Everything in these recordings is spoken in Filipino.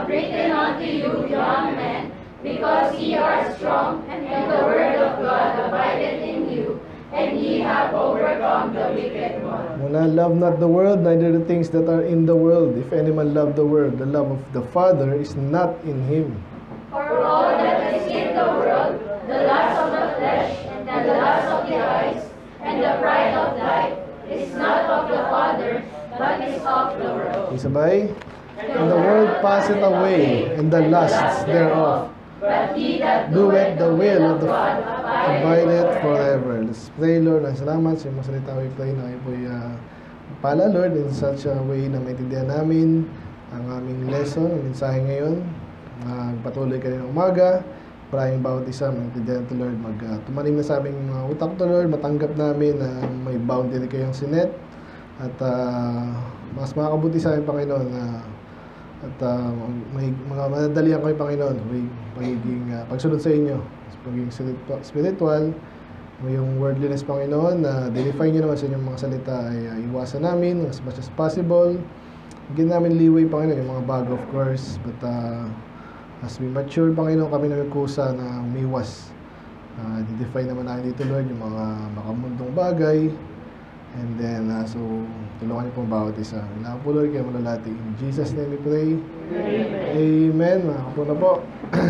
have written unto you, young men, because ye are strong, and the word of God abideth in you, and ye have overcome the wicked one. When I love not the world, neither the things that are in the world. If any man love the world, the love of the Father is not in him. For all that is in the world, the lust of the flesh, and the lust of the eyes, and the pride of life, is not of the Father, but is of the world. Isabay? And the world passeth away, and the lusts thereof. But he that Doeth the will of the abideth forever. Let's pray, Lord. Ang salamat sa mga salita we pray na kayo po'y pala, Lord, in such a way na maintindihan namin ang aming lesson, ang mensahe ngayon. Magpatuloy ka rin ng umaga. Maraming bawat isa, maintindihan to, Lord. Tumanim na sa aming mga utak to, Lord. Matanggap namin na may boundary kayong sinet. At mas makakabuti sa aming Panginoon na at may mga madadalian kayo, Panginoon, may pagiging pagsunod sa inyo, pagiging spiritual, yung worldliness, Panginoon, na delify nyo naman sa inyong mga salita ay iwasan namin as much as possible. Bigyan namin liway, Panginoon, yung mga bago, of course, but as we mature, Panginoon, kami na kusa na umiwas. Identify naman natin dito, Lord, yung mga makamundong bagay. And then, so, tulungan niyo pong bawat isa. Wala po, Lord, kayo malalati. In Jesus' name we pray. Amen. Mga kapo na po.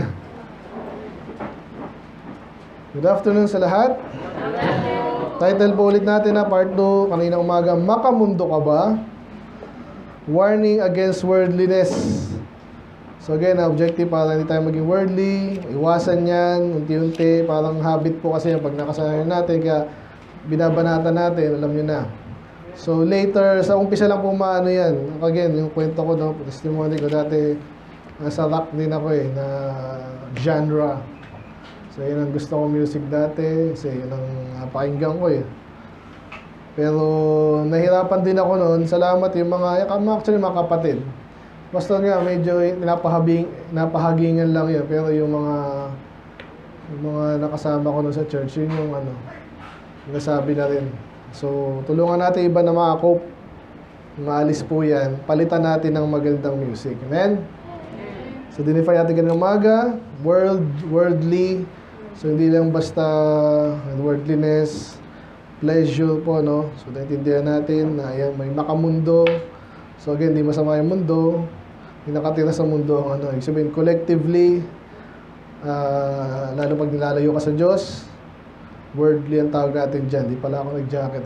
Good afternoon sa lahat. Title po ulit natin na part 2, kanina umaga, Makamundo ka ba? Warning against worldliness. So again, objective para hindi tayo maging worldly. Iwasan yan, unti-unti. Parang habit po kasi pag nakasanayan natin. Kaya binabanatan natin, alam nyo na. So later, sa umpisa lang po maano yan. Again, yung kwento ko, no, testimony ko dati, nasa rock din ako na genre. So yun ang gusto ko music dati, kasi yun ang napakinggan ko Pero nahirapan din ako noon, salamat yung actually mga kapatid. Basta nga, medyo napahagingan lang yun, pero yung mga nakasama ko noon sa church, yun yung nasabi na rin. So, tulungan natin iba na makakope. Maalis po yan. Palitan natin ng magandang music. Amen? So, dinify natin ganun umaga. Worldly. So, hindi lang basta worldliness, pleasure po, no? So, naintindihan natin na ayan, may makamundo. So, again, hindi masama yung mundo. Hindi nakatira sa mundo ang ibig sabihin, collectively, lalo pag nilalayo ka sa Diyos, worldly ang tawag natin dyan. Di pala ako nag-jacket.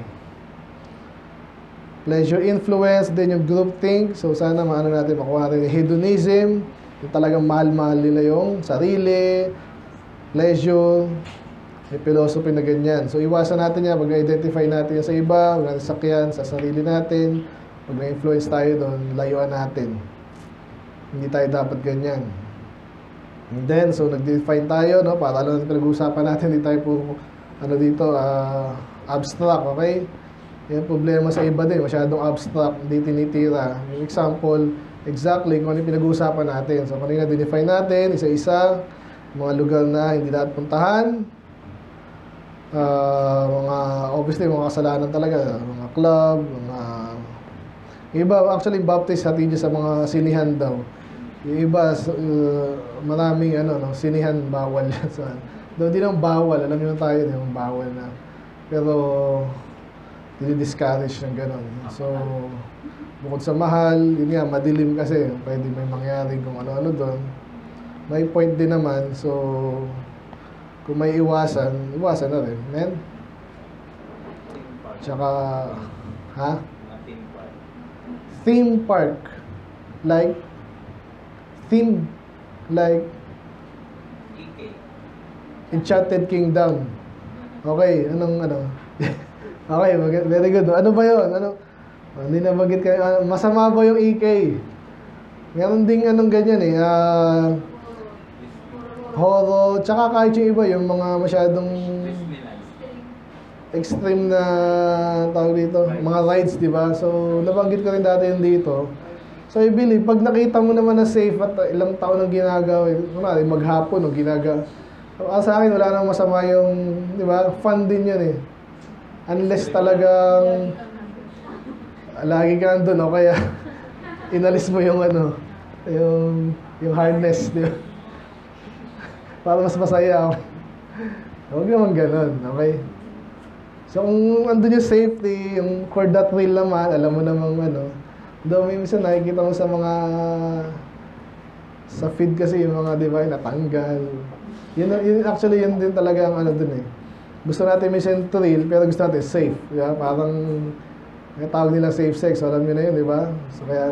Pleasure influence, then yung group think. So sana natin, makuha natin yung hedonism. Yung talagang mahal-mahal nila yung sarili, pleasure, may philosophy na ganyan. So iwasan natin yan. Pag na-identify natin yan sa iba, huwag natin sakyan sa sarili natin. Pag na-influence tayo doon, layuan natin. Hindi tayo dapat ganyan. And then, so nag-define tayo, no? Para alam natin pinag-uusapan natin, hindi tayo puro, abstract, okay? Yan problema sa iba din, masyadong abstract, hindi tinitira. Yung example, exactly kung ano yung pinag-uusapan natin. So, kanina define natin, isa-isa, mga lugar na hindi dapat puntahan, obviously, mga kasalanan talaga, mga club, iba, actually, baptist natin sa mga sinihan daw. Yung iba, maraming sinihan bawal. So, hindi naman bawal, alam nyo na tayo, yung bawal na. Pero, discourage ng gano'n. So, bukod sa mahal, yun nga, madilim kasi, pwede may mangyari kung ano-ano doon. May point din naman, so, kung may iwasan na rin. Amen? Tsaka, theme park. Like Enchanted Kingdom. Okay, okay, very good. Ano ba yun? Hindi na bagit kayo. Masama ba yung EK? Meron ding ganyan horror, tsaka kahit yung iba, yung mga masyadong extreme na tawag dito, mga rides, di ba? So, nabanggit ko rin dati yung dito. So, I believe, pag nakita mo naman na safe at ilang taon ang ginagawa, maghapon ang ginagawa. Sa akin, wala nang masama yung, di ba? Fun din yun Unless talagang lagi ka nandun, o kaya inalis mo yung yung hardness, di ba? Para mas masaya ako. Huwag naman ganun, okay? So, kung andun yung safety, yung for that thrill naman, alam mo namang ano, daw minsan nakikita mo sa feed kasi yung mga, di ba, natanggal. Yun, actually, yun din talaga ang ano dun eh. Gusto natin minsan thrill, pero gusto natin safe. Di ba? Parang, yung tawag nila safe sex, alam nyo na yun, di ba? So, kaya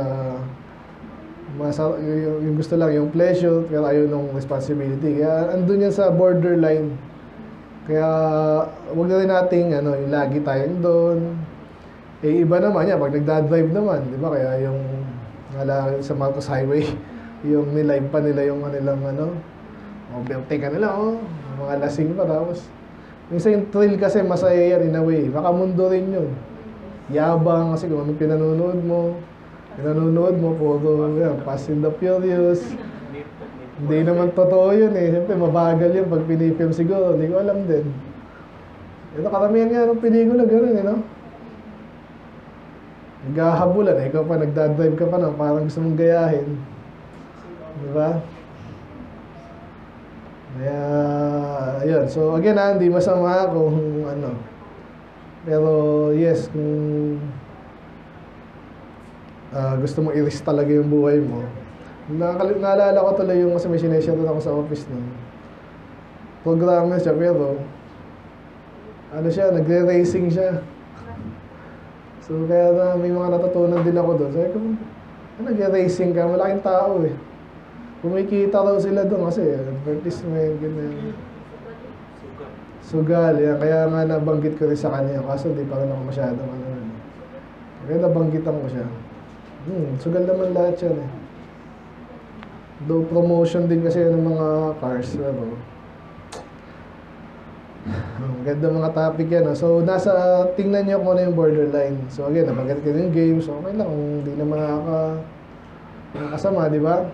yung gusto lang, yung pleasure, pero ayaw nung responsibility. Kaya andun yan sa borderline. Kaya wag na rin nating yung lagi tayong doon. Eh iba naman yan, pag nagdadrive naman, di ba? Kaya yung sa Marcos Highway, yung nilive pa nila yung kanilang overtake ka nila, mga lasing pa. Tapos, minsan yung thrill kasi masaya yan in a way. Makamundo rin yun. Yabang kasi kung anong pinanonood mo, puro yan, Fast and the Furious. Hindi naman totoo yun eh. Siyempre, mabagal yun pag pinifilm siguro. Hindi ko alam din. Ito, karamihan nga ng pelikula, gano'n eh, no? Naghahabulan eh. Ikaw pa, nagdadrive ka pa na, parang gusto mong gayahin. Diba? Kaya, ayun. So, again hindi masama kung Pero, yes, kung gusto mo i-risk talaga yung buhay mo. Naalala ko tuloy yung kasi may sineshare doon ako sa office nun. Programmer siya, pero nagre-racing siya. So, kaya may mga natutunan din ako doon. Sabi ko, nagre-racing ka? Malaking tao eh. Kumikita raw sila doon kasi advertisement, ganyan. Sugal, yan. Kaya nga nabanggit ko rin sa kanya. Kaso hindi pa rin ako masyadong Kaya nabanggitan ko siya. Sugal naman lahat yan eh. Do promotion din kasi ng mga cars, ang ganda mga topic yan. So, tingnan nyo kung ano yung borderline. So, again, nabanggit ko yung games. Okay lang, kung hindi naman nakakasama, di ba?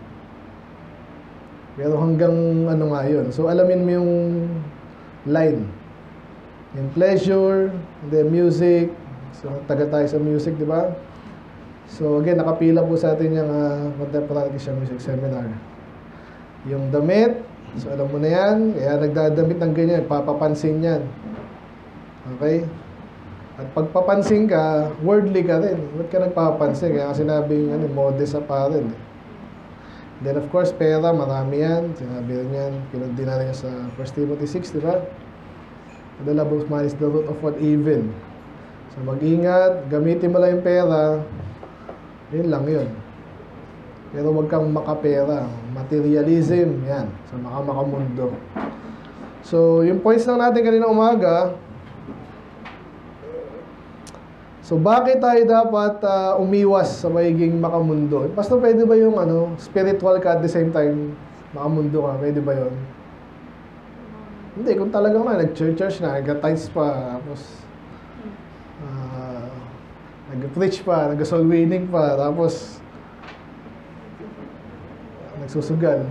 Pero hanggang nga yun. So, alamin mo yung line. Yung pleasure, the music. So, taga tayo sa music, di ba? So again, nakapila po sa atin yung Contemporary Christian Music Seminar. Yung damit, so alam mo na yan, kaya nagdadamit ng ganyan, papapansin yan. Okay? At pagpapansin ka, worldly ka rin. Ba't ka nagpapansin? Kaya sinabing modest apparel. Then of course, pera, marami yan. Sinabi rin yan, kinundi na rin sa 1 Timothy 6, di ba? The love of money is the root of all evil. So mag-ingat, gamitin mo lang yung pera. Yun lang yun. Pero huwag kang makapera. Materialism, yan. So, makamundo. So, yung points lang natin kanina umaga. So, bakit tayo dapat umiwas sa magiging makamundo? Pastor, pwede ba yung spiritual ka at the same time makamundo ka? Pwede ba yun? Hindi, kung talagang nag-church na, nag-tithes pa, tapos nag-preach pa, nag-soul winning pa, tapos nagsusugal.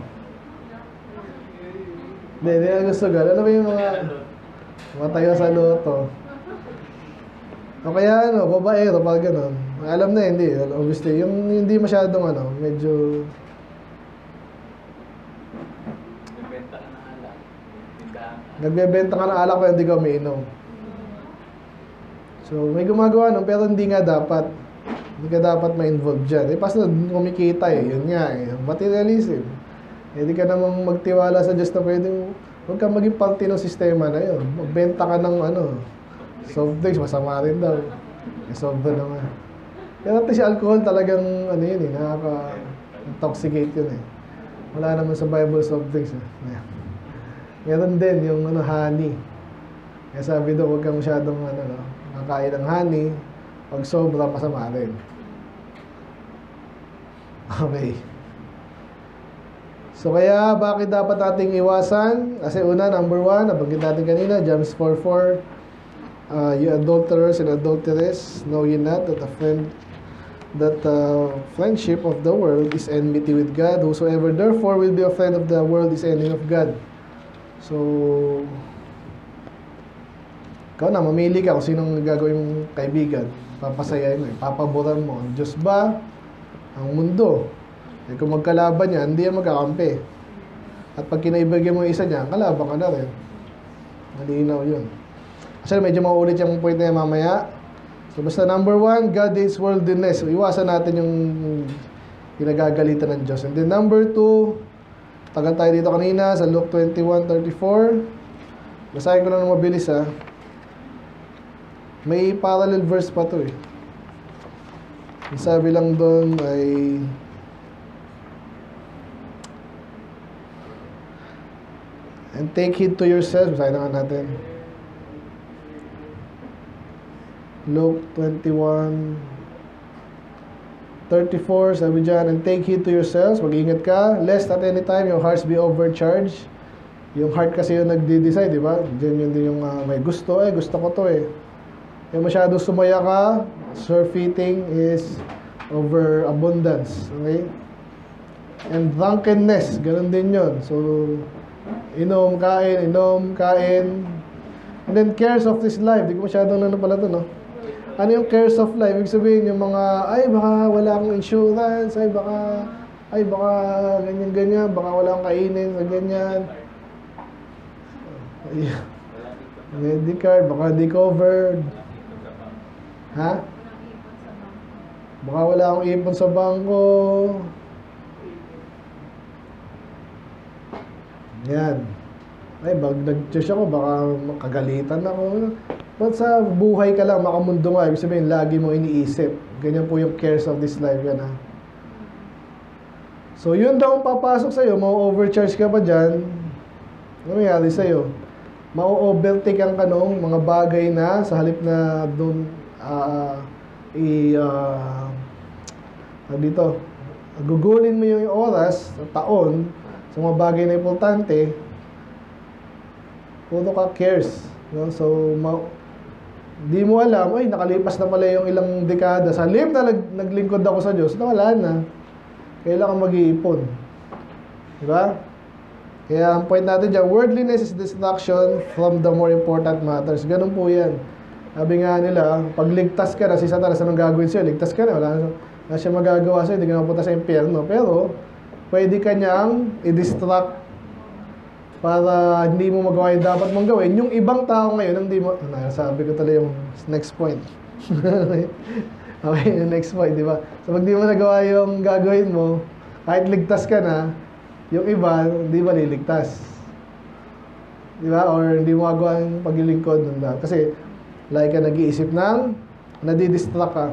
Hindi nagsusugal. Ano ba yung mga tayo sa loto? O kaya babaero, pag gano'n. Alam na hindi. Obviously, yung hindi masyadong medyo nagbebenta ka ng alak pero hindi ka umiinom. So, may gumagawa pero hindi nga dapat. Hindi ka dapat ma-involve dyan. Pastor, kumikita yun nga materialism. Hindi ka namang magtiwala sa Diyos na pwedeng, huwag kang maging parte ng sistema na yun. Magbenta ka ng soft drinks, masama rin daw. Sobra naman. Kaya natin si alcohol talagang, nakaka-intoxicate yun eh. Wala naman sa Bible soft drinks eh. Meron din yung honey. Kaya sabi daw, huwag kang masyadong kakain ng honey, pag sobra, masama rin. Okay. So kaya, bakit dapat nating iwasan? Kasi una, number 1, nabanggit natin kanina, James 4:4, you adulterers and adulteress, know ye not that friendship of the world is enmity with God. Whosoever therefore will be a friend of the world is enemy of God. So, ikaw na, mamili ka kung sinong gagawin mong kaibigan. Papasayain mo, papaboran mo. Ang Diyos ba? Ang mundo? Eh kung magkalaban yan, hindi yan magkakampi. At pag kinaibigyan mo yung isa niya, kalaban ka na rin. Malinaw yun. Kasi medyo maulit yung point na yan mamaya. So basta number 1, God hates worldliness. So iwasan natin yung pinagagalitan ng Diyos. And then number 2, tagal tayo dito kanina sa Luke 21:34. Basahin ko na ng mabilis ha. May parallel verse pa to eh. Ang sabi lang doon ay and take heed to yourselves. Basahin na nga natin. Luke 21:34, sabi dyan, and take heed to yourselves, mag-ingat ka, lest at any time your hearts be overcharged. Yung heart kasi yung nagde-decide, di ba? Diyan yun din yung may gusto, gusto ko to eh. Yung masyado sumaya ka, surfeiting is overabundance, okay? And drunkenness, ganun din yun. So, inom, kain, and then cares of this life. Di ko masyadong pala to, no? Ano yung cares of life? Ibig sabihin yung mga, baka wala akong insurance, baka ganyan-ganyan, baka wala akong kainin, ganyan. Medicare, baka di covered. Ha? Baka wala akong ipon sa bangko. Yan. Pag nag-church ako, baka makagalitan ako. But sa buhay ka lang, makamundo nga. Ibig sabihin, lagi mo iniisip. Ganyan po yung cares of this life. Yan, ha? So, yun daw ang papasok sa'yo. Ma-overcharge ka pa dyan. Ano nangyari sa'yo? Ma-overtake ka nung mga bagay na sa halip na doon dito. Gugulin mo yung oras sa taon sa mga bagay na importante. Puro ka cares. No? So, di mo alam, nakalipas na pala yung ilang dekada. Sa halip na naglingkod ako sa Diyos, wala na. Kailangan mag-iipon. Diba? Kaya ang point natin dyan, worldliness is distraction from the more important matters. Ganun po yan. Sabi nga nila, pag ligtas ka na, si Satanas, anong gagawin sa'yo? Ligtas ka na, wala na siya magagawa sa'yo, hindi ka napunta sa impyerno. Pero, pwede ka niyang i-distract para hindi mo magawa yung dapat mong gawin. Yung ibang tao ngayon, hindi mo, sabi ko talaga yung next point. Okay, yung next point, di ba? So, pag di mo nagawa yung gagawin mo, kahit ligtas ka na, yung iba, hindi ba liligtas? Di ba? Or hindi mo magawa yung paglilingkod. Kasi, like ka nag-iisip ng, nadidistract ka.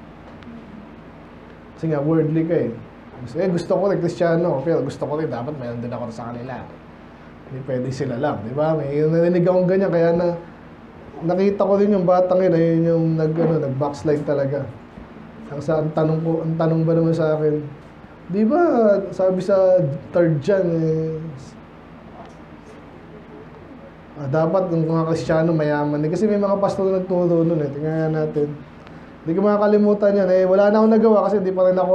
Kasi nga, worldly ka eh. Gusto ko rin Kristiyano, pero gusto ko rin, dapat mayroon din ako sa kanila. Hindi pwede sila lang, di ba? May narinig akong ganyan, kaya nakita ko rin yung batang yun, ayun yung nag-backslide talaga. Ang tanong ba naman sa akin, di ba, sabi sa 3rd John, dapat yung mga Kristiyano mayaman. Kasi may mga pastor na nagturo nun tingnan natin. Hindi ko makakalimutan yan. Wala na akong nagawa kasi hindi pa rin ako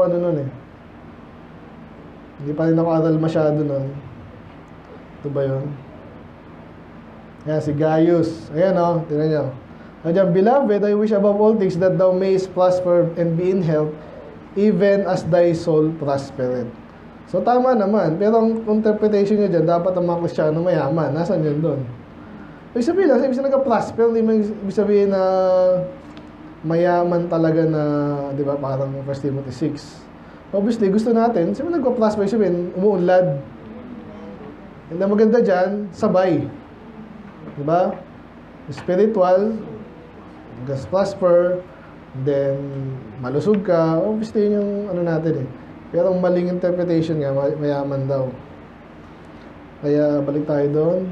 Hindi pa rin ako aral masyado nun. Ito ba yun? Ayan, si Gaius. Ayan tingnan nyo. Ayan, beloved, I wish above all things that thou mayest prosper and be in health, even as thy soul prospereth. So, tama naman. Pero ang interpretation nyo dyan, dapat ang mga Kristiyano mayaman. Nasaan yun doon? Ibig sabihin lang, ibig sabihin nagka-prosper, ibig sabihin na mayaman talaga na, di ba, parang 1 Timothy 6. Obviously, gusto natin, sabi nagka-prosper, ibig sabihin, umuunlad. And ang maganda dyan, sabay. Di ba? Spiritual, prosper, then malusog ka, obviously yun yung natin eh. Pero ang maling interpretation nga, mayaman daw. Kaya balik tayo doon.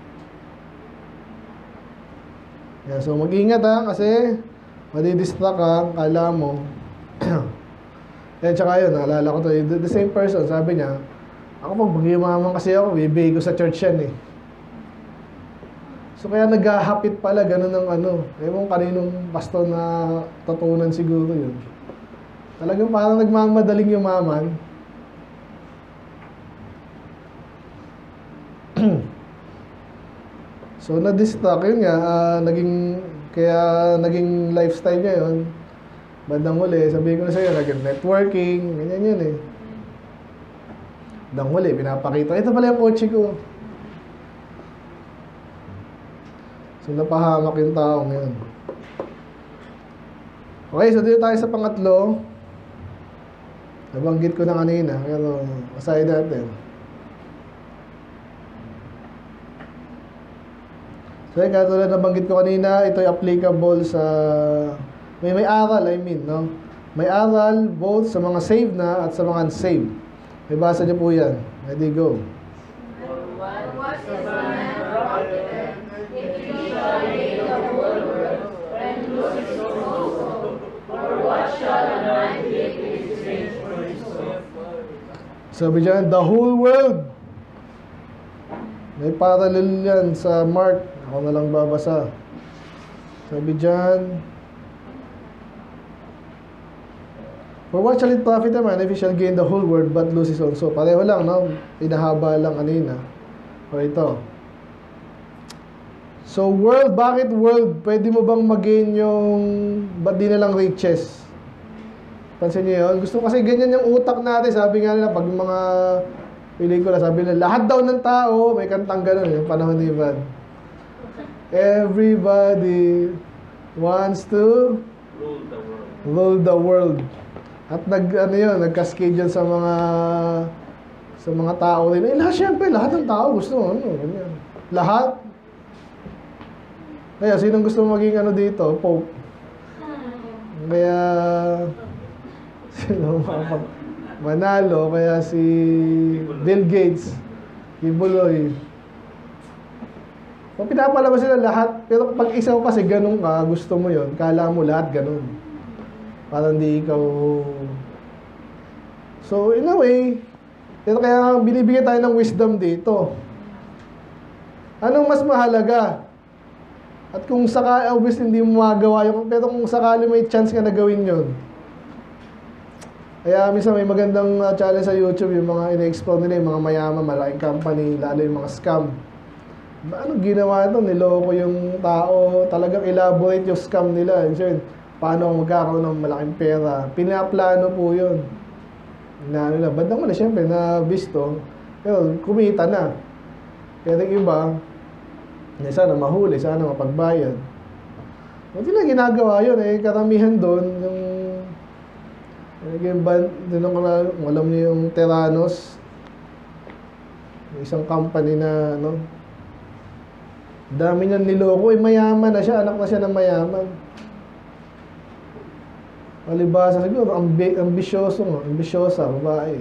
Yeah, so mag-ingat kasi madidistract ka, kala mo. Tsaka yun, naalala ko to, the same person, sabi niya, ako pag mag-imaman kasi ako, bibigay ko sa church yan eh. So kaya naghahapit pala, ganun ng ewan kaninong pastor na tatunan siguro yun. Talagang parang nagmamadaling yumaman. So na-distract yun nga, naging lifestyle niya yun. Bandang huli, sabihin ko na sa'yo, naging networking, ganyan yun eh. Nang huli, pinapakita. Ito pala yung kotse ko. So, napahamak yung taong yun. Okay, so dito tayo sa pangatlo. Nabanggit ko na kanina, pero aside natin. So, katulad nabanggit ko kanina, ito ay applicable sa... May aral, no? May aral both sa mga saved na at sa mga unsaved. May basa niyo po yan. Ready, go. What is man profiteth if he shall gain the whole world and lose his own soul? Or what shall a man give in exchange for his soul? Sabi dyan, the whole world. May parallel yan sa Mark. Ako na lang babasa. Sabi dyan, for what shall it profit a man if he shall gain the whole world but lose his own soul? Pareho lang, no? Pinahaba lang kanina. O ito. So, world, bakit world? Pwede mo bang mag-gain yung, ba't di na lang riches? Pansin niyo yun? Gusto kasi ganyan yung utak natin. Sabi nga nila, pag mga pelikula, sabi nila, lahat daw ng tao, may kantang ganun, yung panahon ni Ivan. Everybody wants to rule the world. At nag-cascade yun sa mga tao rin. Lahat, syempre, lahat ng tao gusto, ganyan. Lahat. Kaya, sinong gusto maging dito? Pope. Kaya, sino manalo? Kaya si Bill Gates, Kibuloy. Kung pinapalabas sila lahat, pero pag isaw kasi ganun ka, gusto mo yun, kala mo lahat ganun. Parang di ikaw... So, in a way, pero kaya binibigyan tayo ng wisdom dito. Anong mas mahalaga? At kung sakali, obviously hindi mo magawa yun, pero kung sakali may chance ka na gawin yun. Kaya minsan may magandang challenge sa YouTube, yung mga ina-explore nila, yung mga mayaman, malaking company, lalo yung mga scam. Ano ginawa ito? Niloko yung tao, talagang elaborate yung scam nila. Paano magkakaroon ng malaking pera. Pinaplano po yun. Bandang wala, syempre, na bisto. Pero kumita na. Pero yung iba, sana mahuli, sana mapagbayad. Hindi na ginagawa yun. Karamihan doon, alam niyo yung Terranos, yung isang company na, dami niyang niloko. Mayaman na siya, anak na siya ng mayaman. Malibasa siguro, ambisyosa, babae.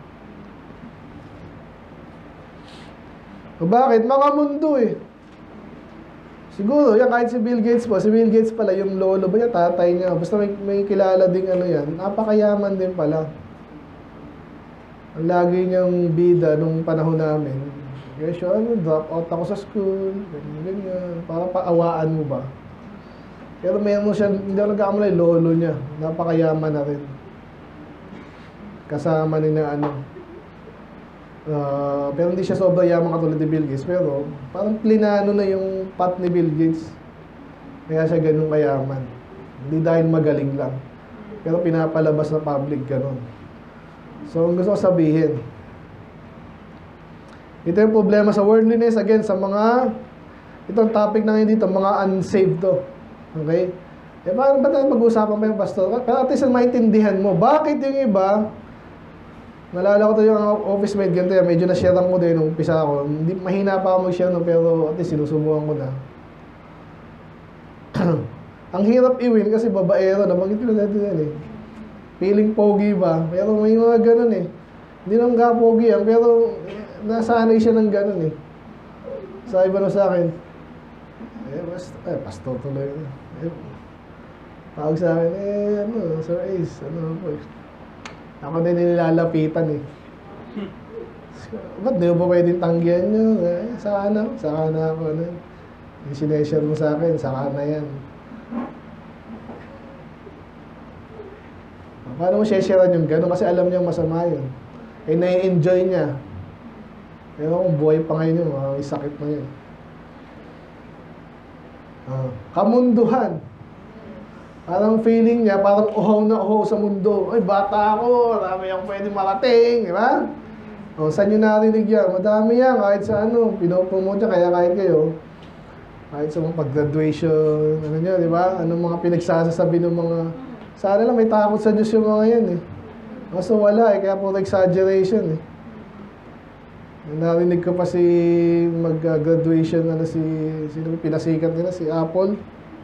Bakit? Mga mundo Siguro, yan kahit si Bill Gates po. Si Bill Gates pala, yung lolo ba niya, tatay niya. Basta may kilala ding yan. Napakayaman din pala. Ang lagi niyang bida nung panahon namin. Kaya siya, drop out ako sa school. Ganyan. Para paawaan mo ba? Pero mayroon siya, hindi ako nagkakamali, lolo niya. Napakayaman na rin. Kasama ni na pero hindi siya sobrang yaman katulad ni Bill Gates. Pero parang plinano na yung path ni Bill Gates. Kaya siya ganun kayaman. Hindi dahil magaling lang. Pero pinapalabas na public ganun. So, ang gusto ko sabihin, ito yung problema sa worldliness. Again, sa mga, itong topic na ngayon dito, mga unsaved to. Okay? Paano ba tayo mag-uusapan pa yung pastor? Pero at least maintindihan mo, bakit yung iba, nalala ko to yung office mate, ganito yan, medyo na-sharean ko din nung umpisa ako. Hindi, mahina pa ako mag-share no, pero at least sinusubukan ko na. Ang hirap i-win kasi babaero, nabanggit ko na natin yan Feeling pogi ba? Pero may mga ganun Hindi naman ka pogi yan, pero nasanay siya ng ganun Sabi ba sa akin, pastor tuloy tawag sa akin, Sir Ace, po ako din nilalapitan ba't di mo ba pwedeng tanggihan nyo? Saka na ako yung sineshare mo sa akin, saka na yan. Paano mo share-sharean yung gano'n? Kasi alam niyang masama yun. Nai-enjoy niya. Ewan kung buhay pa ngayon yun, may sakit na yun. Kamunduhan. Parang feeling niya, parang uhaw na uhaw sa mundo. Ay, bata ako, marami akong pwedeng marating, di ba? O, saan nyo narinig yan? Madami yan, kahit sa ano, pinopromote niya, kaya kahit kayo, kahit sa mga pag-graduation, ano nyo, di ba? Anong mga pinagsasasabi ng mga, sana lang may takot sa Diyos yung mga yan eh. Kaso wala eh, kaya puro exaggeration eh. Narinig ko pa si mag-graduation, ano si, sino pinasikat nila, si Apple.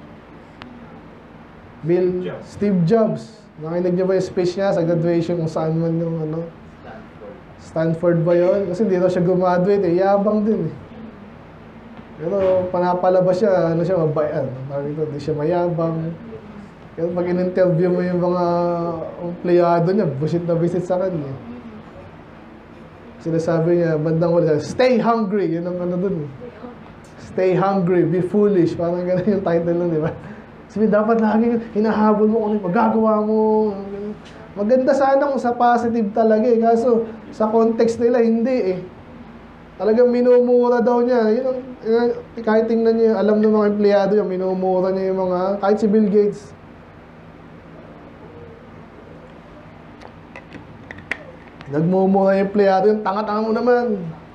Steve Jobs. Nakinig niyo ba yung speech niya sa graduation kung saan man yung ano? Stanford ba yun? Kasi hindi daw siya graduate eh. Yabang din eh. Pero panapalabas siya, ano siya, mabayan. Hindi siya mayabang. Pero pag in-interview mo yung mga empleyado niya, busit na visit sa kanya. Sinasabi niya, bandang huli, stay hungry. Yun ang ano dun eh. Stay hungry, be foolish. Parang gano'n yung title nun, di ba? Sabi, dapat lagi hinahabol mo kung ano magagawa mo. Maganda sana kung sa positive talaga eh. Kaso, sa context nila, hindi eh. Talagang minumura daw niya. Kahit tingnan niya, alam ng mga empleyado niya, minumura niya yung mga, kahit si Bill Gates. Nagmumura yung empleyado, yung tanga-tanga mo naman.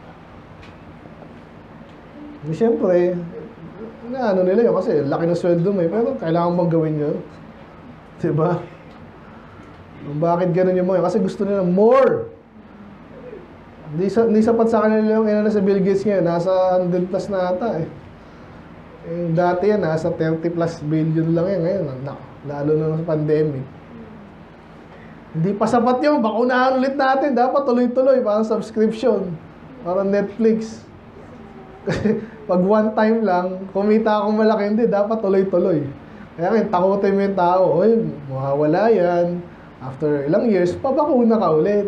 Siyempre, ano nila yun kasi laki ng sweldo mo eh, pero kailangan bang gawin yun? Diba? Bakit ganun yung mga? Kasi gusto nila more. Hindi sapat sa kanila yung inana sa Bill Gates ngayon, nasa 100 plus na ata eh. Dati yan, nasa 30 plus billion lang yan ngayon. Lalo na sa pandemic. Hindi pa sapat yun, bakunahan ulit natin. Dapat tuloy-tuloy, parang subscription. Parang Netflix. Pag one time lang, kumita akong malaki, hindi, dapat tuloy-tuloy. Kaya ngayon, takutin mo yung tao, oy, mawawala yan. After ilang years, pabakuna ka ulit.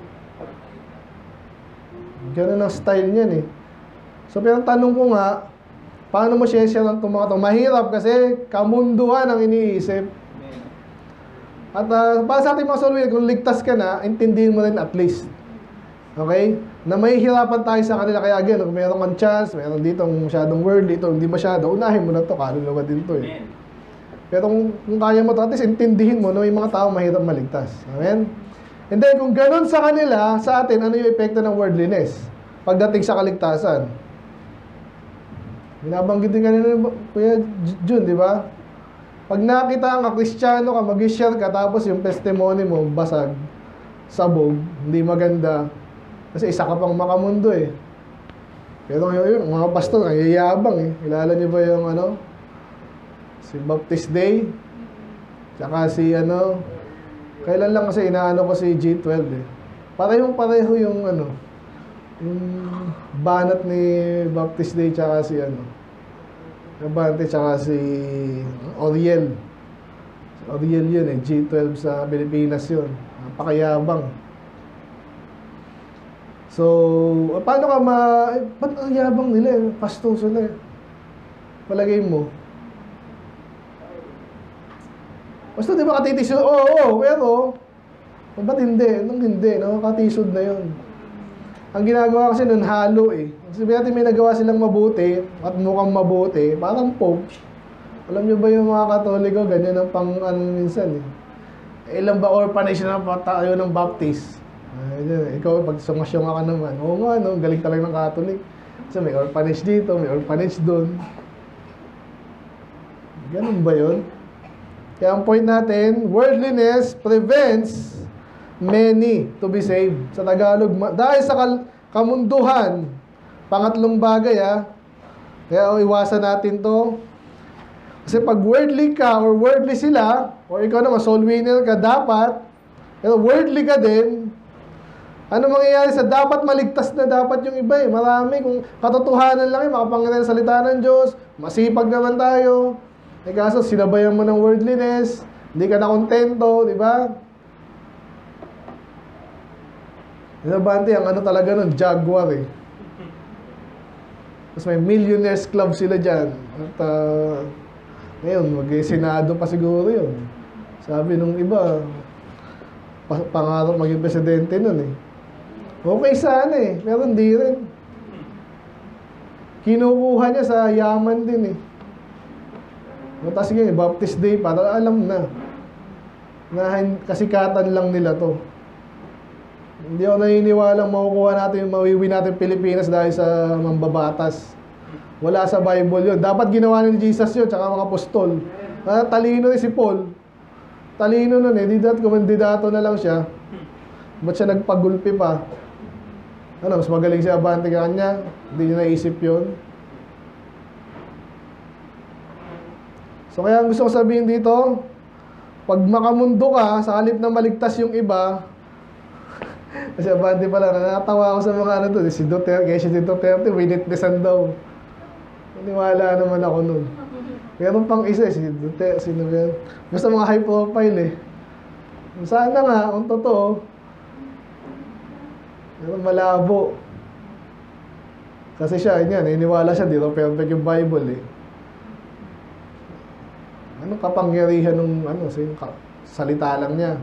Ganun ang style niyan eh. So, pero tanong ko nga, paano mo share ng mga ito? Mahirap kasi kamunduhan ang iniisip. At para sa ating mga solwin, kung ligtas ka na, intindihin mo rin at least. Okay? Na may hirapan tayo sa kanila. Kaya again, kung meron kang chance, meron dito masyadong word, dito hindi masyado, unahin mo na ito, kaluluwa din ito eh. Pero kung kaya mo ito, at least intindihin mo na may mga tao mahirap maligtas. Amen? And then, kung ganun sa kanila, sa atin, ano yung epekto ng worldliness pagdating sa kaligtasan? Binabanggit din kanina Kuya Jun, di ba? Pag nakita ka, Kristiyano ka, mag-share ka, tapos yung testimony mo, basag, sabog, hindi maganda, kasi isa ka pang makamundo eh. Pero ngayon, mga pastor, yayabang eh. Kilala niyo ba yung ano? Si Baptist Day? Tsaka si ano? Kailan lang kasi inaano ko si G12 eh. Pareho yung ano, yung banat ni Baptist Day tsaka si ano, Abante tsaka si Oriel. Si Oriel yun eh, G12 sa Pilipinas yun. Napakayabang. So, paano ka ba't ang yabang nila eh? Pasto sila eh. Palagay mo. Basta di ba katitisod? Oo, pero ba't hindi? Nung hindi, nakakatisod na yun. Ang ginagawa kasi nun, halo eh. Sabi natin may nagawa silang mabuti at mukhang mabuti, parang Pope. Alam niyo ba yung mga Katoliko, ganyan ang pang ano minsan eh. Ilan ba orphanage na tayo ng Baptist? Ikaw, pag sumasyong ka naman, oo nga, no, galing talaga ng Catholic. Kasi may orphanage dito, may orphanage doon. Ganun ba yun? Kaya ang point natin, worldliness prevents many to be saved. Sa Tagalog, dahil sa kamunduhan, pangatlong bagay kaya iwasan natin to. Kasi pag worldly ka or worldly sila, or ikaw naman soul winner ka dapat, pero worldly ka din, ano mangyayari sa dapat maligtas na dapat yung iba eh. Marami, kung katotohanan lang makapangyarihan ng salita ng Diyos, masipag naman tayo. Eh kaso, sinabayan mo ng worldliness, hindi ka na kontento, di ba? Bante, ang ano talaga nun, Jaguar eh. Tapos may millionaires club sila dyan. At ngayon, mag-senado pa siguro yun. Sabi nung iba, pangarap maging presidente nun eh. Okay sana eh, pero hindi rin. Kinukuha niya sa yaman din eh. Tapos sige, Baptist Day, para alam na kasikatan lang nila to. Hindi ako naniniwalang makukuha natin, mawiwi natin Pilipinas dahil sa mambabatas. Wala sa Bible yun. Dapat ginawa ni Jesus yun, tsaka mga apostol. Talino ni si Paul. Talino nun eh. Di dapat kumandidato na lang siya. Ba't siya nagpagulpi pa? Ano, mas magaling siya abante ka kanya? Hindi niya naisip yun. So kaya ang gusto ko sabihin dito, pag makamundo ka, sa halip na maligtas yung iba, kasi abante pala, nakatawa ako sa mga ano doon, si Duterte, kaya si Duterte, winitnessan daw. Naniwala naman ako nun. Meron pang isa, si Duterte, sino yan? Basta mga high profile eh. Sana nga, kung totoo, pero malabo. Kasi siya, yun yan, niniwala siya, dito perfect yung Bible eh. Anong kapangyarihan ng ano, salita lang niya.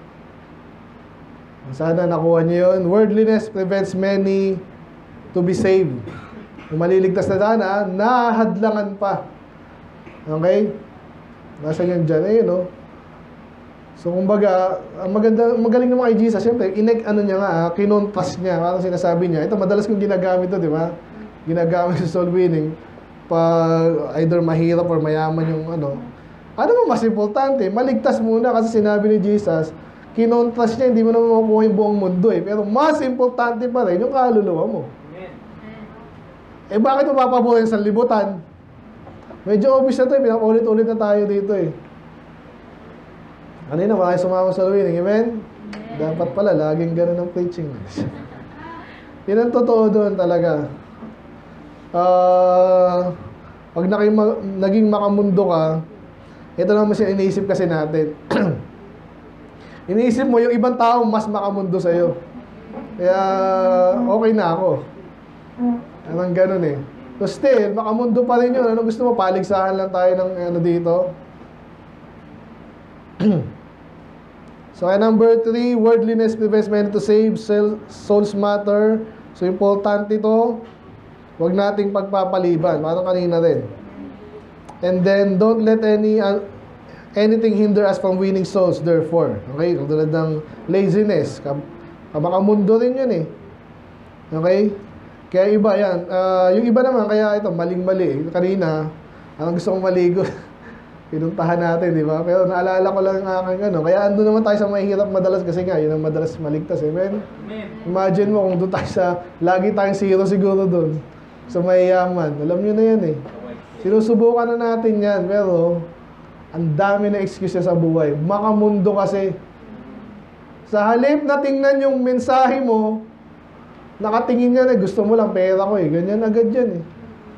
Sana nakuha niyo yun. Worldliness prevents many to be saved. Kung maliligtas na sana, nahadlangan pa. Okay? Nasaan yun dyan? Eh, no? So, kumbaga, ang magaling naman kay Jesus, siyempre, kinontas niya. Parang sinasabi niya, ito, madalas kong ginagamit ito, di ba? Ginagamit sa soul winning. Pag either mahirap or mayaman yung ano. Ano mo mas importante? Maligtas muna kasi sinabi ni Jesus, kinontas niya, hindi mo naman makukuha yung buong mundo eh. Pero mas importante pa rin yung kaluluwa mo. Eh bakit mo papabuhin sa libutan? Medyo obvious na ito eh. Pinapaulit-ulit na tayo dito eh. Ano yun? Mga sumama sa winning. Amen? Dapat pala, laging ganun ang preaching. Yun ang totoo doon talaga. Pag naging makamundo ka, ito naman siya iniisip kasi natin. Iniisip mo yung ibang tao mas makamundo sa'yo. Kaya okay na ako. Anong ganun eh. So still, makamundo pa rin yun. Ano gusto mo? Paligsahan lang tayo ng ano dito. So number 3, worldliness prevents men to save, souls matter. So importante ito. Huwag nating pagpapaliban. Parang kanina rin. And then, don't let anything hinder us from winning souls, therefore. Okay? Kung tulad ng laziness. Makamundo rin yun eh. Okay? Kaya iba yan. Yung iba naman, kaya ito, maling-mali. Kanina, ang gusto kong maligo. Pinuntahan natin, di ba? Pero naalala ko lang ang aking ano. Kaya ando naman tayo sa mahihirap madalas kasi nga, yun ang madalas maligtas. Amen? Imagine mo kung doon tayo sa, lagi tayong zero siguro doon. Sa mayayaman. Alam nyo na yan eh. Sinusubukan na natin yan. Pero, ang dami na excuse sa buhay. Makamundo kasi. Sa halip na tingnan yung mensahe mo, nakatingin yan eh. Gusto mo lang pera ko eh. Ganyan agad yan eh.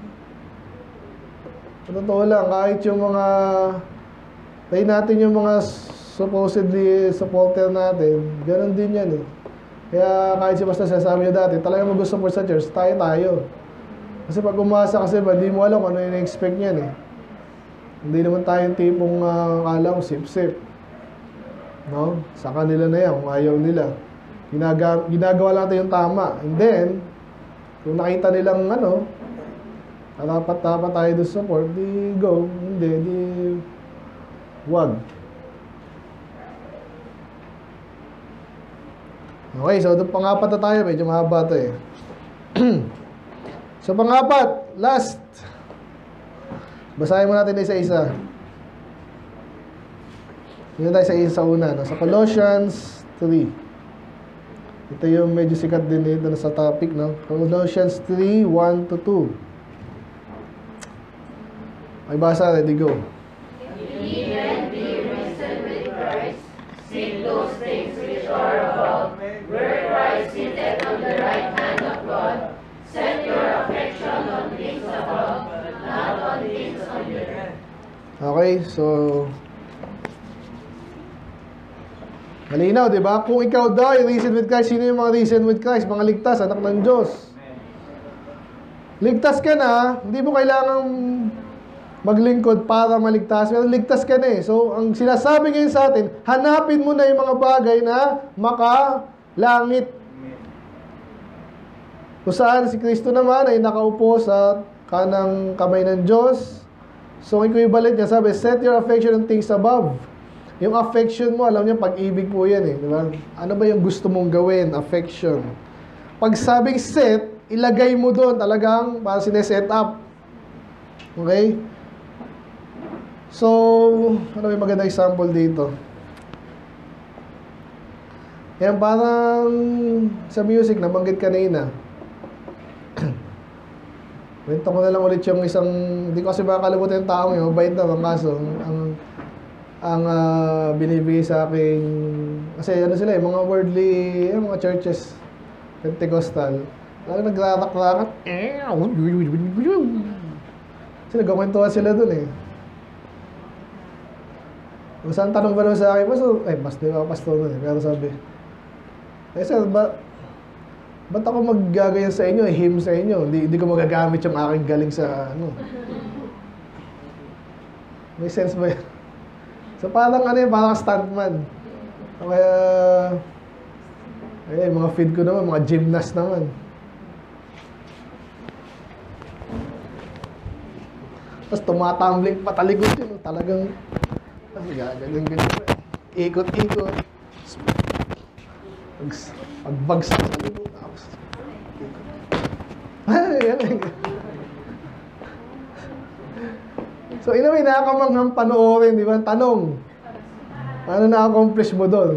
Totoo lang, kahit yung mga tayo natin yung mga supposedly supporter natin, ganun din yan eh. Kaya kahit si Pastor sasabi niya dati, talagang mag-support sa church, tayo. Kasi pag umasa kasi ba, hindi mo alam ano yung expect niyan eh. Hindi naman tayong tipong akala ko sip-sip. No? Sa kanila na yan, kung ayaw nila. Ginagawa lang natin yung tama. And then, kung nakita nilang ano, dapat tayo doon support, di go. Hindi, di wag. Okay, so doon pang-apat na tayo. Medyo mahaba ito eh. So pang-apat, last. Basahin mo natin isa-isa. Yun tayo sa isa sa una. No? Sa Colossians 3. Ito yung medyo sikat din dito na sa topic. No? Colossians 3, 1-2. May basa, ready, go. Ye then be risen with Christ, seek those things which are above, where Christ sitteth on the right hand of God. Set your affection on things above, not on things on the earth. Okay, so malinaw, di ba? Kung ikaw daw ay risen with Christ, sino yung mga risen with Christ? Mga ligtas, anak ng Diyos. Ligtas ka na, hindi mo kailangang maglingkod para maligtas. Pero ligtas ka na eh. So, ang sinasabi ngayon sa atin, hanapin mo na yung mga bagay na makalangit. Kung saan si Kristo naman ay nakaupo sa kanang kamay ng Diyos. So, ang equivalent niya, sabi, set your affection on things above. Yung affection mo, alam niyo, pag-ibig po yan eh. Di ba? Ano ba yung gusto mong gawin? Affection. Pag sabing set, ilagay mo doon talagang para sineset up. Okay? So, ano may magandang example dito? Yan, parang sa music, nabanggit kanina. Kwento ko na lang ulit yung isang, hindi ko kasi makakalimutan yung taong yun, mabait naman kaso, ang binibigay sa akin, kasi ano sila mga worldly, mga churches, Pentecostal, nagrarak-rakat, kasi nagkakwentuhan sila dun eh. Saan tanong ba naman sa akin, di ba pastor nun eh, pero sabi, sir, ba't ako maggagayan sa inyo, hymn sa inyo? Hindi ko magagamit yung aking galing sa ano. May sense ba yan? So parang ano yun, parang stuntman. Kaya, mga feed ko naman, mga gymnast naman. Tapos tumatumbling patalikod yun, talagang, ganyan. Ikot-ikot. Pagbagsak sa libot. So, in a way, nakakamanghang panoorin, di ba? Tanong, paano na-accomplish mo doon?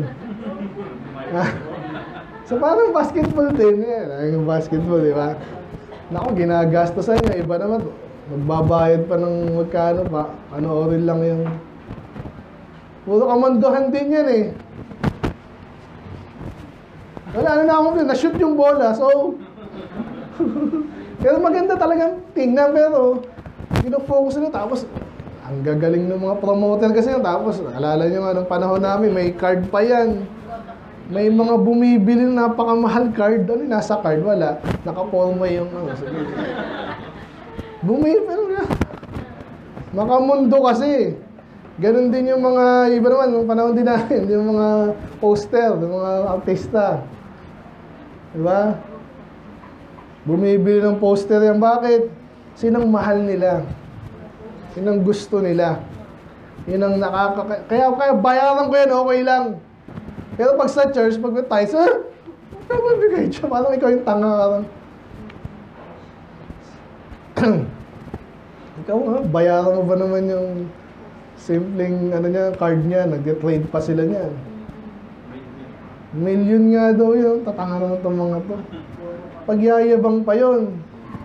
So, parang basketball din. Yung basketball, di ba? Naku, ginagastosan niya. Iba naman, magbabayad pa ng magkano pa. Panoorin lang yung... Puro kamanduhan din yan eh. Wala na akong na-shoot yung bola, so... Pero maganda talagang tingnan, pero... Pinofocus na, tapos... Ang gagaling ng mga promoter kasi yun. Tapos, alala nyo nga, nung panahon namin, may card pa yan. May mga bumibili ng napakamahal card. Ano nasa card? Wala. Nakaporma yung... Bumibili na. Makamundo kasi. Ganon din yung mga, iba naman, nung panahon din namin, yung mga poster, yung mga artista. Diba? Bumibili ng poster yan. Bakit? Sinang mahal nila? Sinang gusto nila? Yun ang kaya bayaran ko yan, okay lang. Pero pag sa church, pag tayo, sir, ano mabigay siya? Parang ikaw yung tanga. Ikaw nga, bayaran mo ba naman yung simpleng card niya, nag-trade pa sila niyan. Million nga daw yun, tatanga naman itong mga to. Pagyayabang pa yun.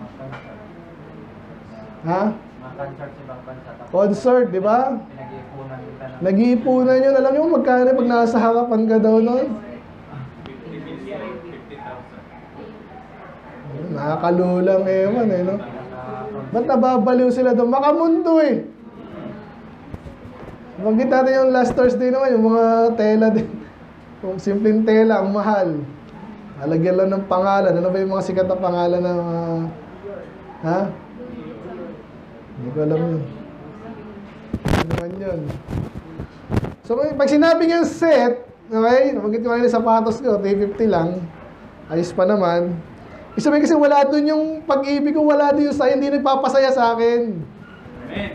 Ha? Concert, di ba? Nag-iipunan yun. Alam niyo magkano pag nasa harapan ka daw nun? Nakakalulang ewan eh, no? Ba't nababaliw sila doon? Makamundo eh. Banggit natin yung last Thursday naman, yung mga tela din. Yung simpleng tela, ang mahal. Alagyan lang ng pangalan. Ano ba yung mga sikat na pangalan ng... ha? Hindi ko alam yun. Ano naman yun? So, pag sinabi niyang set, okay, banggit ko lang yung sapatos ko, 350 lang. Ayos pa naman. Ibig sabihin kasi wala doon yung pag-ibig ko, wala doon yung sa'yo, hindi nagpapasaya sa akin. Amen.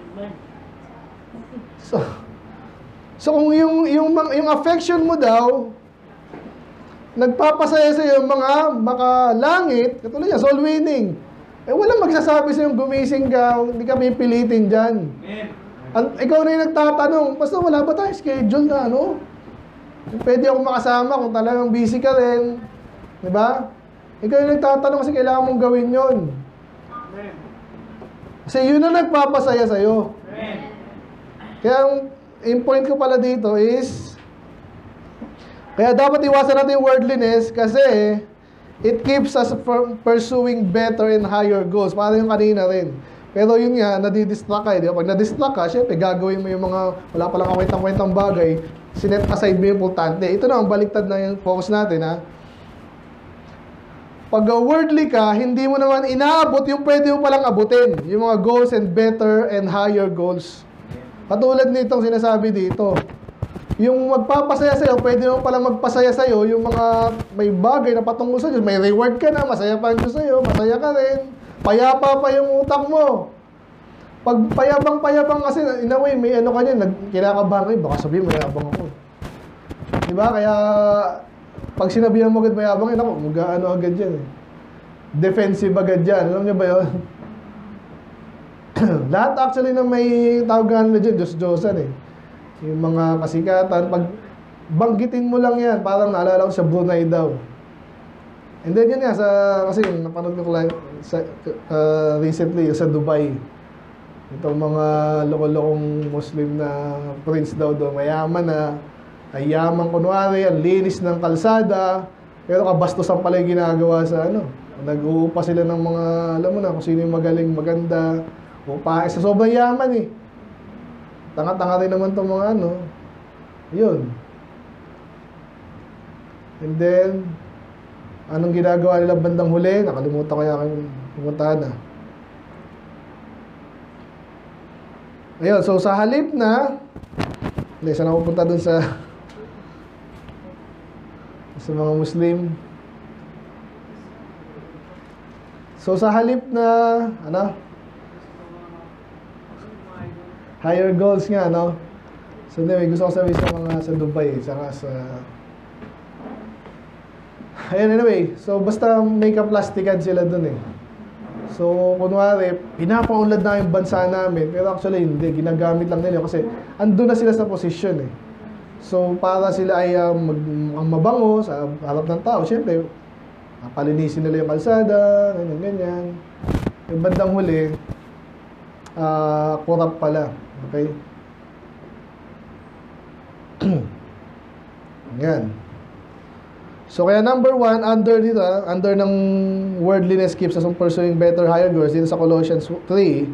So kung yung affection mo daw nagpapasaya sa iyo mga makalangit, katulad niya, soul winning. Walang magsasabi sa iyo gumising ka, hindi ka pipilitin diyan. Ikaw na yung nagtatanong, basta wala ba tayong schedule na ano? Pwede ako makasama kung talagang busy ka rin. 'Di ba? Ikaw yung nagtatanong kasi kailangan mong gawin 'yon. Kasi yun na nagpapasaya sa iyo. Kaya yung point ko pala dito is, kaya dapat iwasan natin yung worldliness kasi it keeps us from pursuing better and higher goals. Parang yung kanina rin. Pero yun nga, nadidistract ka. Di ba? Pag nadistract ka, syempre gagawin mo yung mga wala palang kakwentang-kwentang bagay, sinet aside mo yung importante. Ito na, ang baliktad na yung focus natin, ha? Pag worldly ka, hindi mo naman inaabot yung pwede mo palang abutin. Yung mga goals and better and higher goals. Katulad nitong sinasabi dito. Yung magpapasaya sa'yo, pwede mo palang magpasaya sa'yo yung mga may bagay na patungkol sa'yo. May reward ka na, masaya pa ang Diyos sa'yo, masaya ka rin. Payapa pa yung utak mo. Pag payabang-payabang kasi, in a way, may ano ka niyan, kinakabahan kayo, baka sabihin, mayabang ako. Diba? Kaya, pag sinabihan mo agad mayabang, ako, mag-ano agad yan eh. Defensive agad yan. Alam niyo ba yun? Lahat actually na may tawagan na dyan, Diyos-Diyosan eh. Yung mga kasikatan, pag banggitin mo lang yan, parang naalala ko sa Brunei daw. And then yun nga, kasi napanood ko recently sa Dubai. Itong mga loko-lokong Muslim na prince daw doon, mayaman na, ay yaman kunwari, ang linis ng kalsada, pero kabastusan pala yung ginagawa sa ano. Nag-uupa sila ng mga, alam mo na, kung sino yung magaling, maganda, upa. Sa sobrang yaman eh. Tanga-tanga rin naman itong mga ano. Yun. And then, anong ginagawa nila bandang huli? Nakalimutan ko yung aking pumuntahan na. Ayun, so sa halip na, saan ako pupunta dun sa mga Muslim. So sa halip na, ano? Higher goals nga, no? So anyway, gusto ko sabihin sa mga sa Dubai, saka sa... Ayun, anyway, so basta makeup plastican sila dun eh. So, kunwari, pinapaunlad na yung bansa namin, pero actually hindi, ginagamit lang nila kasi andun na sila sa posisyon eh. So, para sila ay mabango sa harap ng tao, syempre, palinisin nila yung kalsada, ganyan. Yung bandang huli, corrupt pala. Okay? Yan. So, kaya number 1, under dito, under ng worldliness keeps us from pursuing better, higher goals, dito sa Colossians 3,